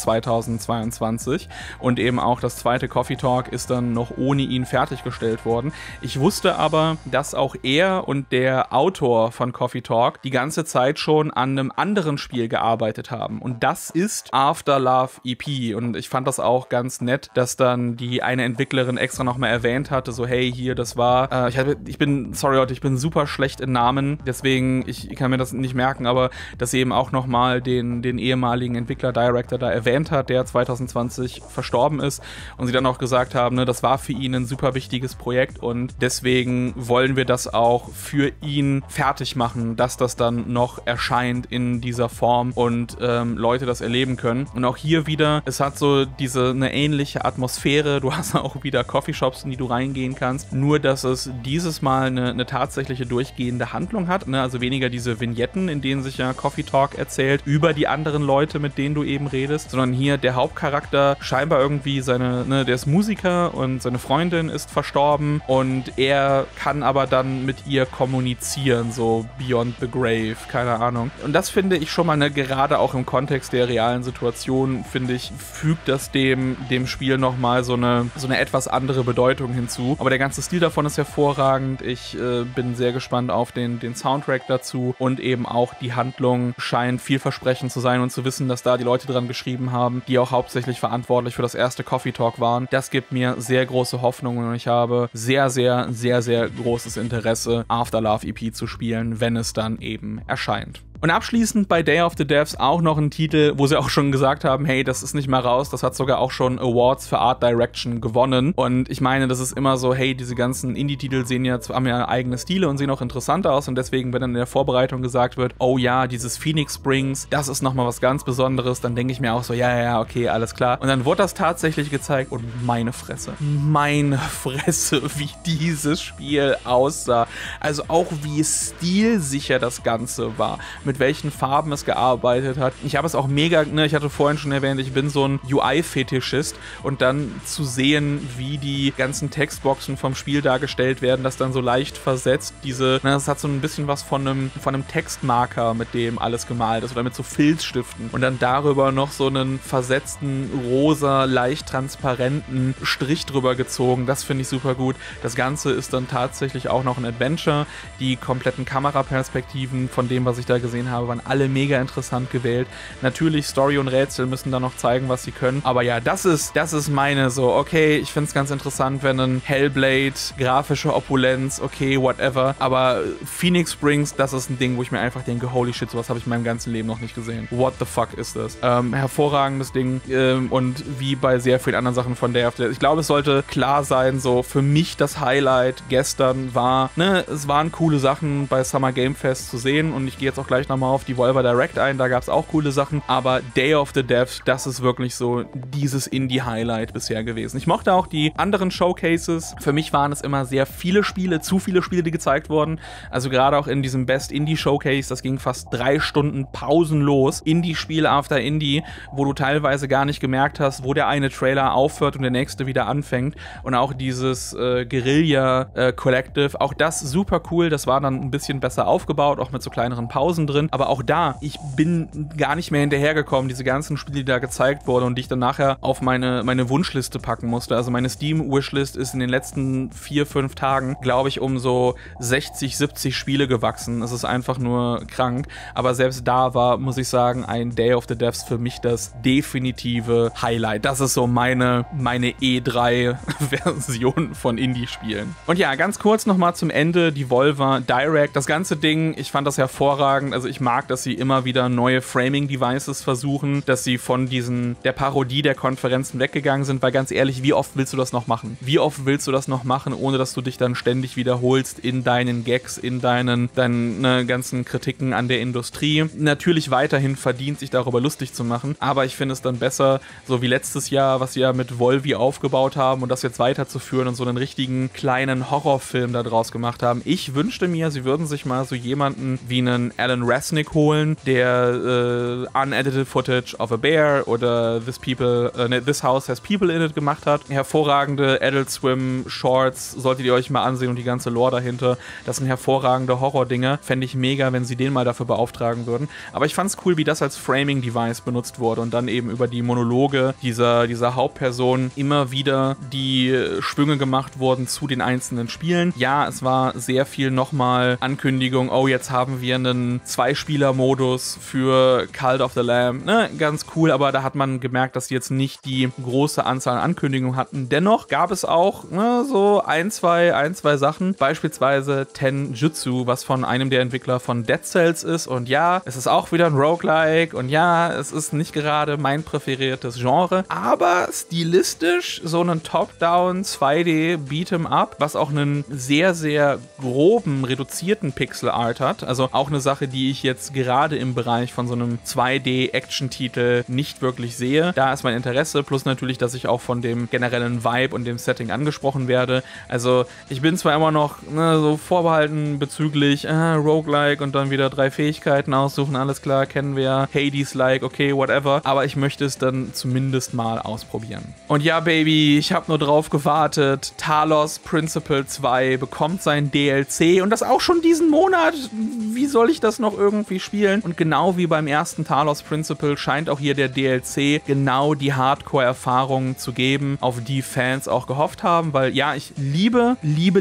2022 und eben auch das zweite Coffee Talk ist dann noch ohne ihn fertiggestellt worden. Ich wusste aber, dass auch er und der Autor von Coffee Talk die ganze Zeit schon an einem anderen Spiel gearbeitet haben. Und das ist Afterlove EP. Und ich fand das auch ganz nett, dass dann die eine Entwicklerin extra nochmal erwähnt hatte, so hey, hier, das war, ich bin super schlecht in Namen, deswegen, ich kann mir das nicht merken, aber dass sie eben auch nochmal den ehemaligen Entwickler-Director da erwähnt hat, der 2020 verstorben ist und sie dann auch gesagt haben, ne, das war für ihn ein super wichtiges Projekt und deswegen wollen wir das auch für ihn fertig machen, dass das dann noch erscheint in dieser Form und Leute das erleben können. Und auch hier wieder, es hat so eine ähnliche Atmosphäre, du hast auch wieder Coffeeshops, in die du reingehen kannst, nur dass es dieses Mal eine tatsächliche durchgehende Handlung hat, ne? Also weniger diese Vignetten, in denen sich ja Coffee Talk erzählt, über die anderen Leute, mit denen du eben redest, sondern hier der Hauptcharakter scheinbar irgendwie der ist Musiker und seine Freundin ist verstorben und er kann aber dann mit ihr kommunizieren, so beyond the grave, keine Ahnung. Und das finde ich schon mal, gerade auch im Kontext der realen Situation, finde ich, fügt das dem Spiel nochmal so eine etwas andere Bedeutung hinzu. Aber der ganze Stil davon ist hervorragend. Ich bin sehr gespannt auf den Soundtrack dazu und eben auch die Handlung scheint vielversprechend zu sein und zu wissen, dass da die Leute dran geschrieben haben, die auch hauptsächlich verantwortlich für das erste Coffee Talk waren. Das gibt mir sehr große Hoffnung und ich habe sehr, sehr, sehr, sehr großes Interesse, Afterlove EP zu spielen, wenn es dann eben erscheint. Und abschließend bei Day of the Devs auch noch ein Titel, wo sie auch schon gesagt haben, hey, das ist nicht mal raus, das hat sogar auch schon Awards für Art Direction gewonnen. Und ich meine, das ist immer so, hey, diese ganzen Indie-Titel haben ja eigene Stile und sehen auch interessant aus und deswegen, wenn dann in der Vorbereitung gesagt wird, oh ja, dieses Phoenix Springs, das ist nochmal was ganz Besonderes, dann denke ich mir auch so, ja, okay, alles klar. Und dann wurde das tatsächlich gezeigt und meine Fresse, wie dieses Spiel aussah. Also auch wie stilsicher das Ganze war, mit welchen Farben es gearbeitet hat. Ich habe es auch mega, ich hatte vorhin schon erwähnt, ich bin so ein UI-Fetischist und dann zu sehen, wie die ganzen Textboxen vom Spiel dargestellt werden, das dann so leicht versetzt, das hat so ein bisschen was von einem Textmarker, mit dem alles gemalt ist oder mit so Filzstiften und dann darüber noch so einen versetzten, rosa, leicht transparenten Strich drüber gezogen. Das finde ich super gut. Das Ganze ist dann tatsächlich auch noch ein Adventure. Die kompletten Kameraperspektiven von dem, was ich da gesehen gesehen habe, waren alle mega interessant gewählt. Natürlich, Story und Rätsel müssen da noch zeigen, was sie können. Aber ja, das ist meine so, okay, ich finde es ganz interessant, wenn ein Hellblade, grafische Opulenz, okay, whatever. Aber Phoenix Springs, das ist ein Ding, wo ich mir einfach denke, holy shit, sowas habe ich in meinem ganzen Leben noch nicht gesehen. What the fuck ist das? Hervorragendes Ding. Und wie bei sehr vielen anderen Sachen von Day of the Dead. Ich glaube, es sollte klar sein, so für mich das Highlight gestern war, ne, es waren coole Sachen bei Summer Game Fest zu sehen und ich gehe jetzt auch gleich nochmal auf die Volver Direct ein, da gab es auch coole Sachen, aber Day of the Dead, das ist wirklich so dieses Indie-Highlight bisher gewesen. Ich mochte auch die anderen Showcases. Für mich waren es immer sehr viele Spiele, zu viele Spiele, die gezeigt wurden. Also gerade auch in diesem Best Indie Showcase, das ging fast 3 Stunden pausenlos. Indie-Spiel after Indie, wo du teilweise gar nicht gemerkt hast, wo der eine Trailer aufhört und der nächste wieder anfängt. Und auch dieses Guerilla Collective, auch das super cool. Das war dann ein bisschen besser aufgebaut, auch mit so kleineren Pausen drin. Aber auch da, ich bin gar nicht mehr hinterhergekommen, diese ganzen Spiele, die da gezeigt wurden und die ich dann nachher auf meine Wunschliste packen musste. Also meine Steam-Wishlist ist in den letzten 4-5 Tagen, glaube ich, um so 60, 70 Spiele gewachsen. Es ist einfach nur krank. Aber selbst da war, muss ich sagen, ein Day of the Devs für mich das definitive Highlight. Das ist so meine E3-Version von Indie-Spielen. Und ja, ganz kurz nochmal zum Ende, die Volver Direct. Das ganze Ding, ich fand das hervorragend. Also ich mag, dass sie immer wieder neue Framing-Devices versuchen, dass sie von der Parodie der Konferenzen weggegangen sind, weil ganz ehrlich, wie oft willst du das noch machen? Wie oft willst du das noch machen, ohne dass du dich dann ständig wiederholst in deinen Gags, in deinen ganzen Kritiken an der Industrie? Natürlich weiterhin verdient, sich darüber lustig zu machen, aber ich finde es dann besser, so wie letztes Jahr, was sie ja mit Volvi aufgebaut haben und das jetzt weiterzuführen und so einen richtigen kleinen Horrorfilm da draus gemacht haben. Ich wünschte mir, sie würden sich mal so jemanden wie einen Alan Resnick holen, der Unedited Footage of a Bear oder This House Has People in It gemacht hat. Hervorragende Adult Swim Shorts, solltet ihr euch mal ansehen und die ganze Lore dahinter. Das sind hervorragende Horror-Dinger. Fände ich mega, wenn sie den mal dafür beauftragen würden. Aber ich fand es cool, wie das als Framing-Device benutzt wurde und dann eben über die Monologe dieser Hauptperson immer wieder die Schwünge gemacht wurden zu den einzelnen Spielen. Ja, es war sehr viel nochmal Ankündigung, oh, jetzt haben wir einen 2-Spieler-Modus für Cult of the Lamb. Ne, ganz cool, aber da hat man gemerkt, dass sie jetzt nicht die große Anzahl an Ankündigungen hatten. Dennoch gab es auch so ein, zwei Sachen, beispielsweise Tenjutsu, was von einem der Entwickler von Dead Cells ist und ja, es ist auch wieder ein Roguelike und ja, es ist nicht gerade mein präferiertes Genre, aber stilistisch so einen Top-Down 2D Beat'em-up, was auch einen sehr, sehr groben, reduzierten Pixel-Art hat, also auch eine Sache, die ich jetzt gerade im Bereich von so einem 2D-Action-Titel nicht wirklich sehe. Da ist mein Interesse, plus natürlich, dass ich auch von dem generellen Vibe und dem Setting angesprochen werde. Also ich bin zwar immer noch so vorbehalten bezüglich Roguelike und dann wieder 3 Fähigkeiten aussuchen, alles klar, kennen wir, Hades-like, okay, whatever, aber ich möchte es dann zumindest mal ausprobieren. Und ja, Baby, ich habe nur drauf gewartet, Talos Principle 2 bekommt sein DLC und das auch schon diesen Monat. Wie soll ich das noch irgendwie spielen? Und genau wie beim ersten Talos Principle scheint auch hier der DLC genau die Hardcore-Erfahrungen zu geben, auf die Fans auch gehofft haben, weil ja, ich liebe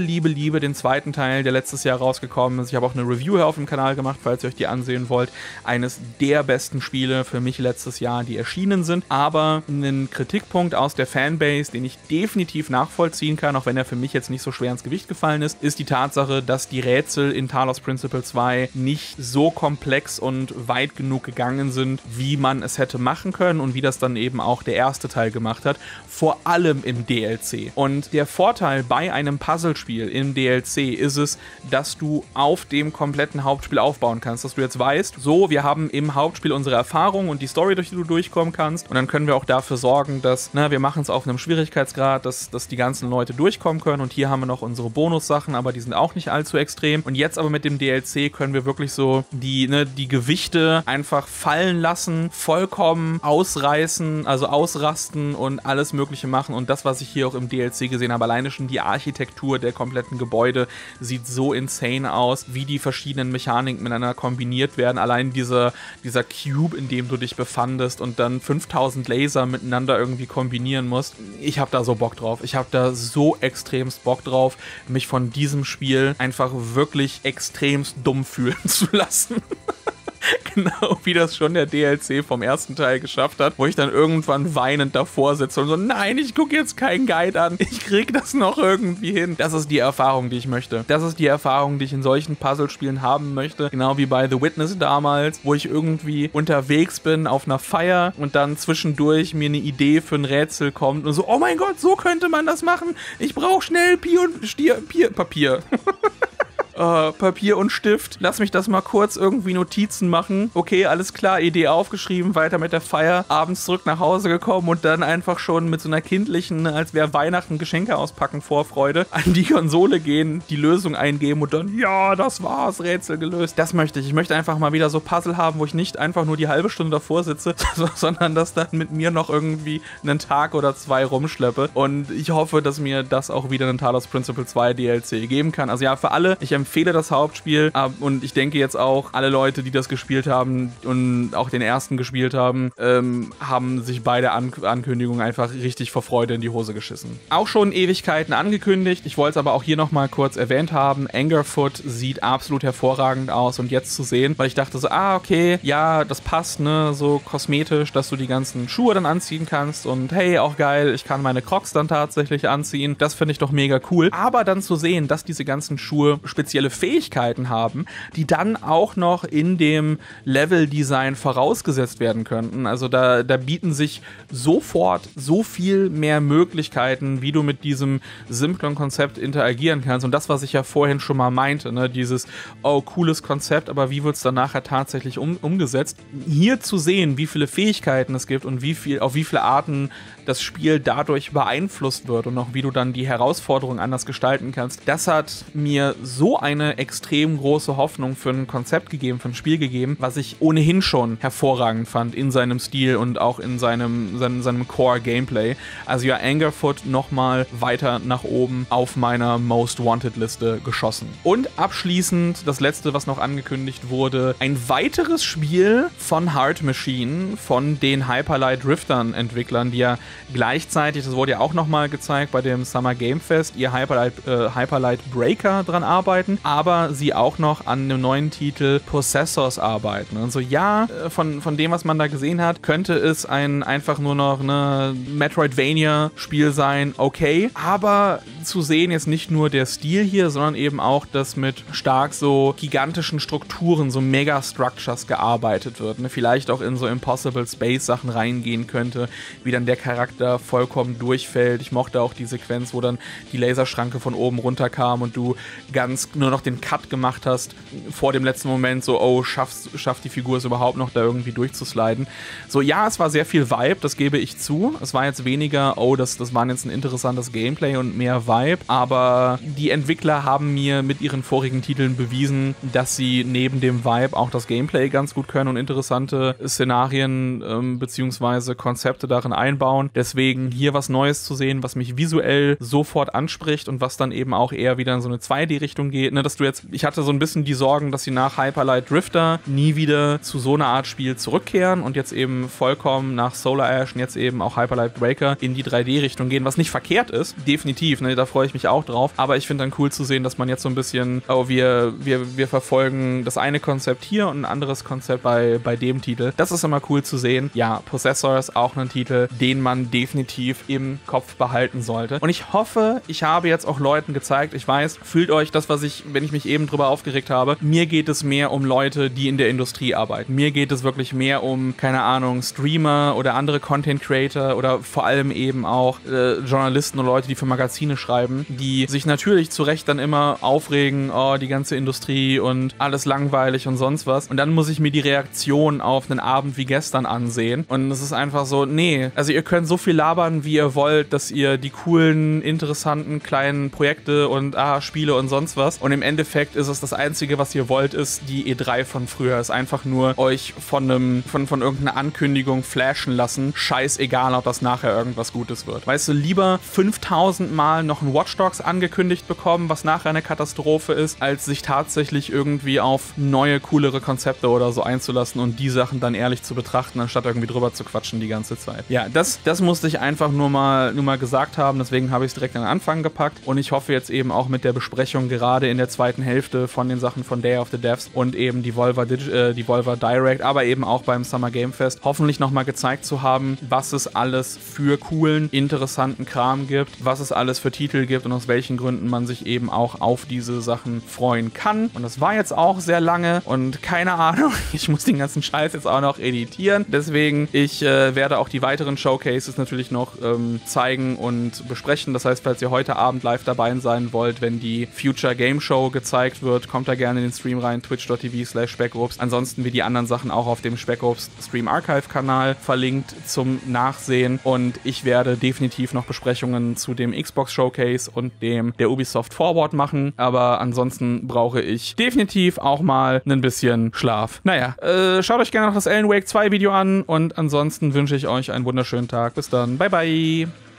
den zweiten Teil, der letztes Jahr rausgekommen ist. Ich habe auch eine Review hier auf dem Kanal gemacht, falls ihr euch die ansehen wollt. Eines der besten Spiele für mich letztes Jahr, die erschienen sind, aber ein Kritikpunkt aus der Fanbase, den ich definitiv nachvollziehen kann, auch wenn er für mich jetzt nicht so schwer ins Gewicht gefallen ist, ist die Tatsache, dass die Rätsel in Talos Principle 2 nicht so komplex und weit genug gegangen sind, wie man es hätte machen können und wie das dann eben auch der erste Teil gemacht hat, vor allem im DLC. Und der Vorteil bei einem Puzzlespiel im DLC ist es, dass du auf dem kompletten Hauptspiel aufbauen kannst, dass du jetzt weißt, so, wir haben im Hauptspiel unsere Erfahrung und die Story, durch die du durchkommen kannst und dann können wir auch dafür sorgen, dass, wir machen es auf einem Schwierigkeitsgrad, dass die ganzen Leute durchkommen können und hier haben wir noch unsere Bonussachen, aber die sind auch nicht allzu extrem und jetzt aber mit dem DLC können wir wirklich so die Gewichte einfach fallen lassen, vollkommen ausreißen, also ausrasten und alles mögliche machen und das, was ich hier auch im DLC gesehen habe, alleine schon die Architektur der kompletten Gebäude sieht so insane aus, wie die verschiedenen Mechaniken miteinander kombiniert werden, allein dieser Cube, in dem du dich befandest und dann 5000 Laser miteinander irgendwie kombinieren musst. Ich habe da so Bock drauf. Ich habe da so extremst Bock drauf, mich von diesem Spiel einfach wirklich extremst dumm fühlen zu lassen. Genau wie das schon der DLC vom ersten Teil geschafft hat, wo ich dann irgendwann weinend davor sitze und so, nein, ich gucke jetzt keinen Guide an, ich krieg das noch irgendwie hin. Das ist die Erfahrung, die ich möchte. Das ist die Erfahrung, die ich in solchen Puzzlespielen haben möchte, genau wie bei The Witness damals, wo ich irgendwie unterwegs bin auf einer Feier und dann zwischendurch mir eine Idee für ein Rätsel kommt und so, oh mein Gott, so könnte man das machen, ich brauche schnell Papier. Papier und Stift. Lass mich das mal kurz irgendwie Notizen machen. Okay, alles klar, Idee aufgeschrieben, weiter mit der Feier, abends zurück nach Hause gekommen und dann einfach schon mit so einer kindlichen, als wäre Weihnachten Geschenke auspacken, Vorfreude, an die Konsole gehen, die Lösung eingeben und dann, ja, das war's, Rätsel gelöst. Das möchte ich. Ich möchte einfach mal wieder so Puzzle haben, wo ich nicht einfach nur die halbe Stunde davor sitze, sondern das dann mit mir noch irgendwie einen Tag oder zwei rumschleppe. Und ich hoffe, dass mir das auch wieder einen Talos Principle 2 DLC geben kann. Also ja, für alle, ich empfehle das Hauptspiel und ich denke jetzt auch, alle Leute, die das gespielt haben und auch den ersten gespielt haben, haben sich bei der Ankündigung einfach richtig vor Freude in die Hose geschissen. Auch schon Ewigkeiten angekündigt, ich wollte es aber auch hier nochmal kurz erwähnt haben, Angerfoot sieht absolut hervorragend aus und jetzt zu sehen, weil ich dachte so, okay, ja, das passt, ne, so kosmetisch, dass du die ganzen Schuhe dann anziehen kannst und hey, auch geil, ich kann meine Crocs dann tatsächlich anziehen, das finde ich doch mega cool, aber dann zu sehen, dass diese ganzen Schuhe spezielle Fähigkeiten haben, die dann auch noch in dem Level-Design vorausgesetzt werden könnten. Also da bieten sich sofort so viel mehr Möglichkeiten, wie du mit diesem simplen Konzept interagieren kannst. Und das, was ich ja vorhin schon mal meinte, ne, dieses, oh, cooles Konzept, aber wie wird es dann nachher tatsächlich umgesetzt? Hier zu sehen, wie viele Fähigkeiten es gibt und auf wie viele Arten das Spiel dadurch beeinflusst wird und auch wie du dann die Herausforderung anders gestalten kannst, das hat mir so eine extrem große Hoffnung für ein Konzept gegeben, für ein Spiel gegeben, was ich ohnehin schon hervorragend fand in seinem Stil und auch in seinem Core-Gameplay. Also ja, Angerfoot nochmal weiter nach oben auf meiner Most Wanted-Liste geschossen. Und abschließend, das letzte, was noch angekündigt wurde, ein weiteres Spiel von Heart Machine, von den Hyperlight Driftern-Entwicklern, die ja gleichzeitig, das wurde ja auch nochmal gezeigt bei dem Summer Game Fest, ihr Hyperlight Breaker dran arbeiten, aber sie auch noch an einem neuen Titel Possessors arbeiten. Und so, ja, von dem, was man da gesehen hat, könnte es einfach nur noch eine Metroidvania-Spiel sein, okay, aber zu sehen jetzt nicht nur der Stil hier, sondern eben auch, dass mit stark so gigantischen Strukturen, so Mega-Structures gearbeitet wird, ne? Vielleicht auch in so Impossible Space-Sachen reingehen könnte, wie dann der Charakter vollkommen durchfällt. Ich mochte auch die Sequenz, wo dann die Laserschranke von oben runterkam und du ganz nur noch den Cut gemacht hast vor dem letzten Moment, so, oh, schafft die Figur es überhaupt noch, da irgendwie durchzusliden. So, ja, es war sehr viel Vibe, das gebe ich zu. Es war jetzt weniger, oh, das war jetzt ein interessantes Gameplay und mehr Vibe, aber die Entwickler haben mir mit ihren vorigen Titeln bewiesen, dass sie neben dem Vibe auch das Gameplay ganz gut können und interessante Szenarien beziehungsweise Konzepte darin einbauen. Deswegen hier was Neues zu sehen, was mich visuell sofort anspricht und was dann eben auch eher wieder in so eine 2D-Richtung geht. Ne, dass du jetzt, ich hatte so ein bisschen die Sorgen, dass sie nach Hyperlight Drifter nie wieder zu so einer Art Spiel zurückkehren und jetzt eben vollkommen nach Solar Ash und jetzt eben auch Hyperlight Breaker in die 3D-Richtung gehen, was nicht verkehrt ist, definitiv, ne, da freue ich mich auch drauf, aber ich finde dann cool zu sehen, dass man jetzt so ein bisschen, oh, wir verfolgen das eine Konzept hier und ein anderes Konzept bei dem Titel. Das ist immer cool zu sehen. Ja, Possessors, auch ein Titel, den man definitiv im Kopf behalten sollte. Und ich hoffe, ich habe jetzt auch Leuten gezeigt, ich weiß, fühlt euch das, wenn ich mich eben drüber aufgeregt habe, mir geht es mehr um Leute, die in der Industrie arbeiten. Mir geht es wirklich mehr um, keine Ahnung, Streamer oder andere Content Creator oder vor allem eben auch Journalisten oder Leute, die für Magazine schreiben, die sich natürlich zu Recht dann immer aufregen, oh, die ganze Industrie und alles langweilig und sonst was. Und dann muss ich mir die Reaktion auf einen Abend wie gestern ansehen. Und es ist einfach so, nee, also ihr könnt so viel labern, wie ihr wollt, dass ihr die coolen, interessanten, kleinen Projekte und Spiele und sonst was. Und im Endeffekt ist es das Einzige, was ihr wollt, ist die E3 von früher. Ist einfach nur euch von irgendeiner Ankündigung flashen lassen. Scheißegal, ob das nachher irgendwas Gutes wird. Weißt du, lieber 5000 Mal noch ein Watch Dogs angekündigt bekommen, was nachher eine Katastrophe ist, als sich tatsächlich irgendwie auf neue, coolere Konzepte oder so einzulassen und die Sachen dann ehrlich zu betrachten, anstatt irgendwie drüber zu quatschen die ganze Zeit. Ja, das musste ich einfach nur mal gesagt haben, deswegen habe ich es direkt an den Anfang gepackt und ich hoffe jetzt eben auch mit der Besprechung gerade in der zweiten Hälfte von den Sachen von Day of the Devs und eben die Volva Direct, aber eben auch beim Summer Game Fest hoffentlich nochmal gezeigt zu haben, was es alles für coolen, interessanten Kram gibt, was es alles für Titel gibt und aus welchen Gründen man sich eben auch auf diese Sachen freuen kann. Und das war jetzt auch sehr lange und keine Ahnung, ich muss den ganzen Scheiß jetzt auch noch editieren. Deswegen, ich werde auch die weiteren Showcases natürlich noch zeigen und besprechen. Das heißt, falls ihr heute Abend live dabei sein wollt, wenn die Future Game Show gezeigt wird, kommt da gerne in den Stream rein, twitch.tv/Speckrobst. Ansonsten wie die anderen Sachen auch auf dem Speckrobst Stream Archive Kanal verlinkt zum Nachsehen. Und ich werde definitiv noch Besprechungen zu dem Xbox Showcase und dem der Ubisoft Forward machen. Aber ansonsten brauche ich definitiv auch mal ein bisschen Schlaf. Naja, schaut euch gerne noch das Alan Wake 2 Video an und ansonsten wünsche ich euch einen wunderschönen Tag. Bis dann. Bye, bye.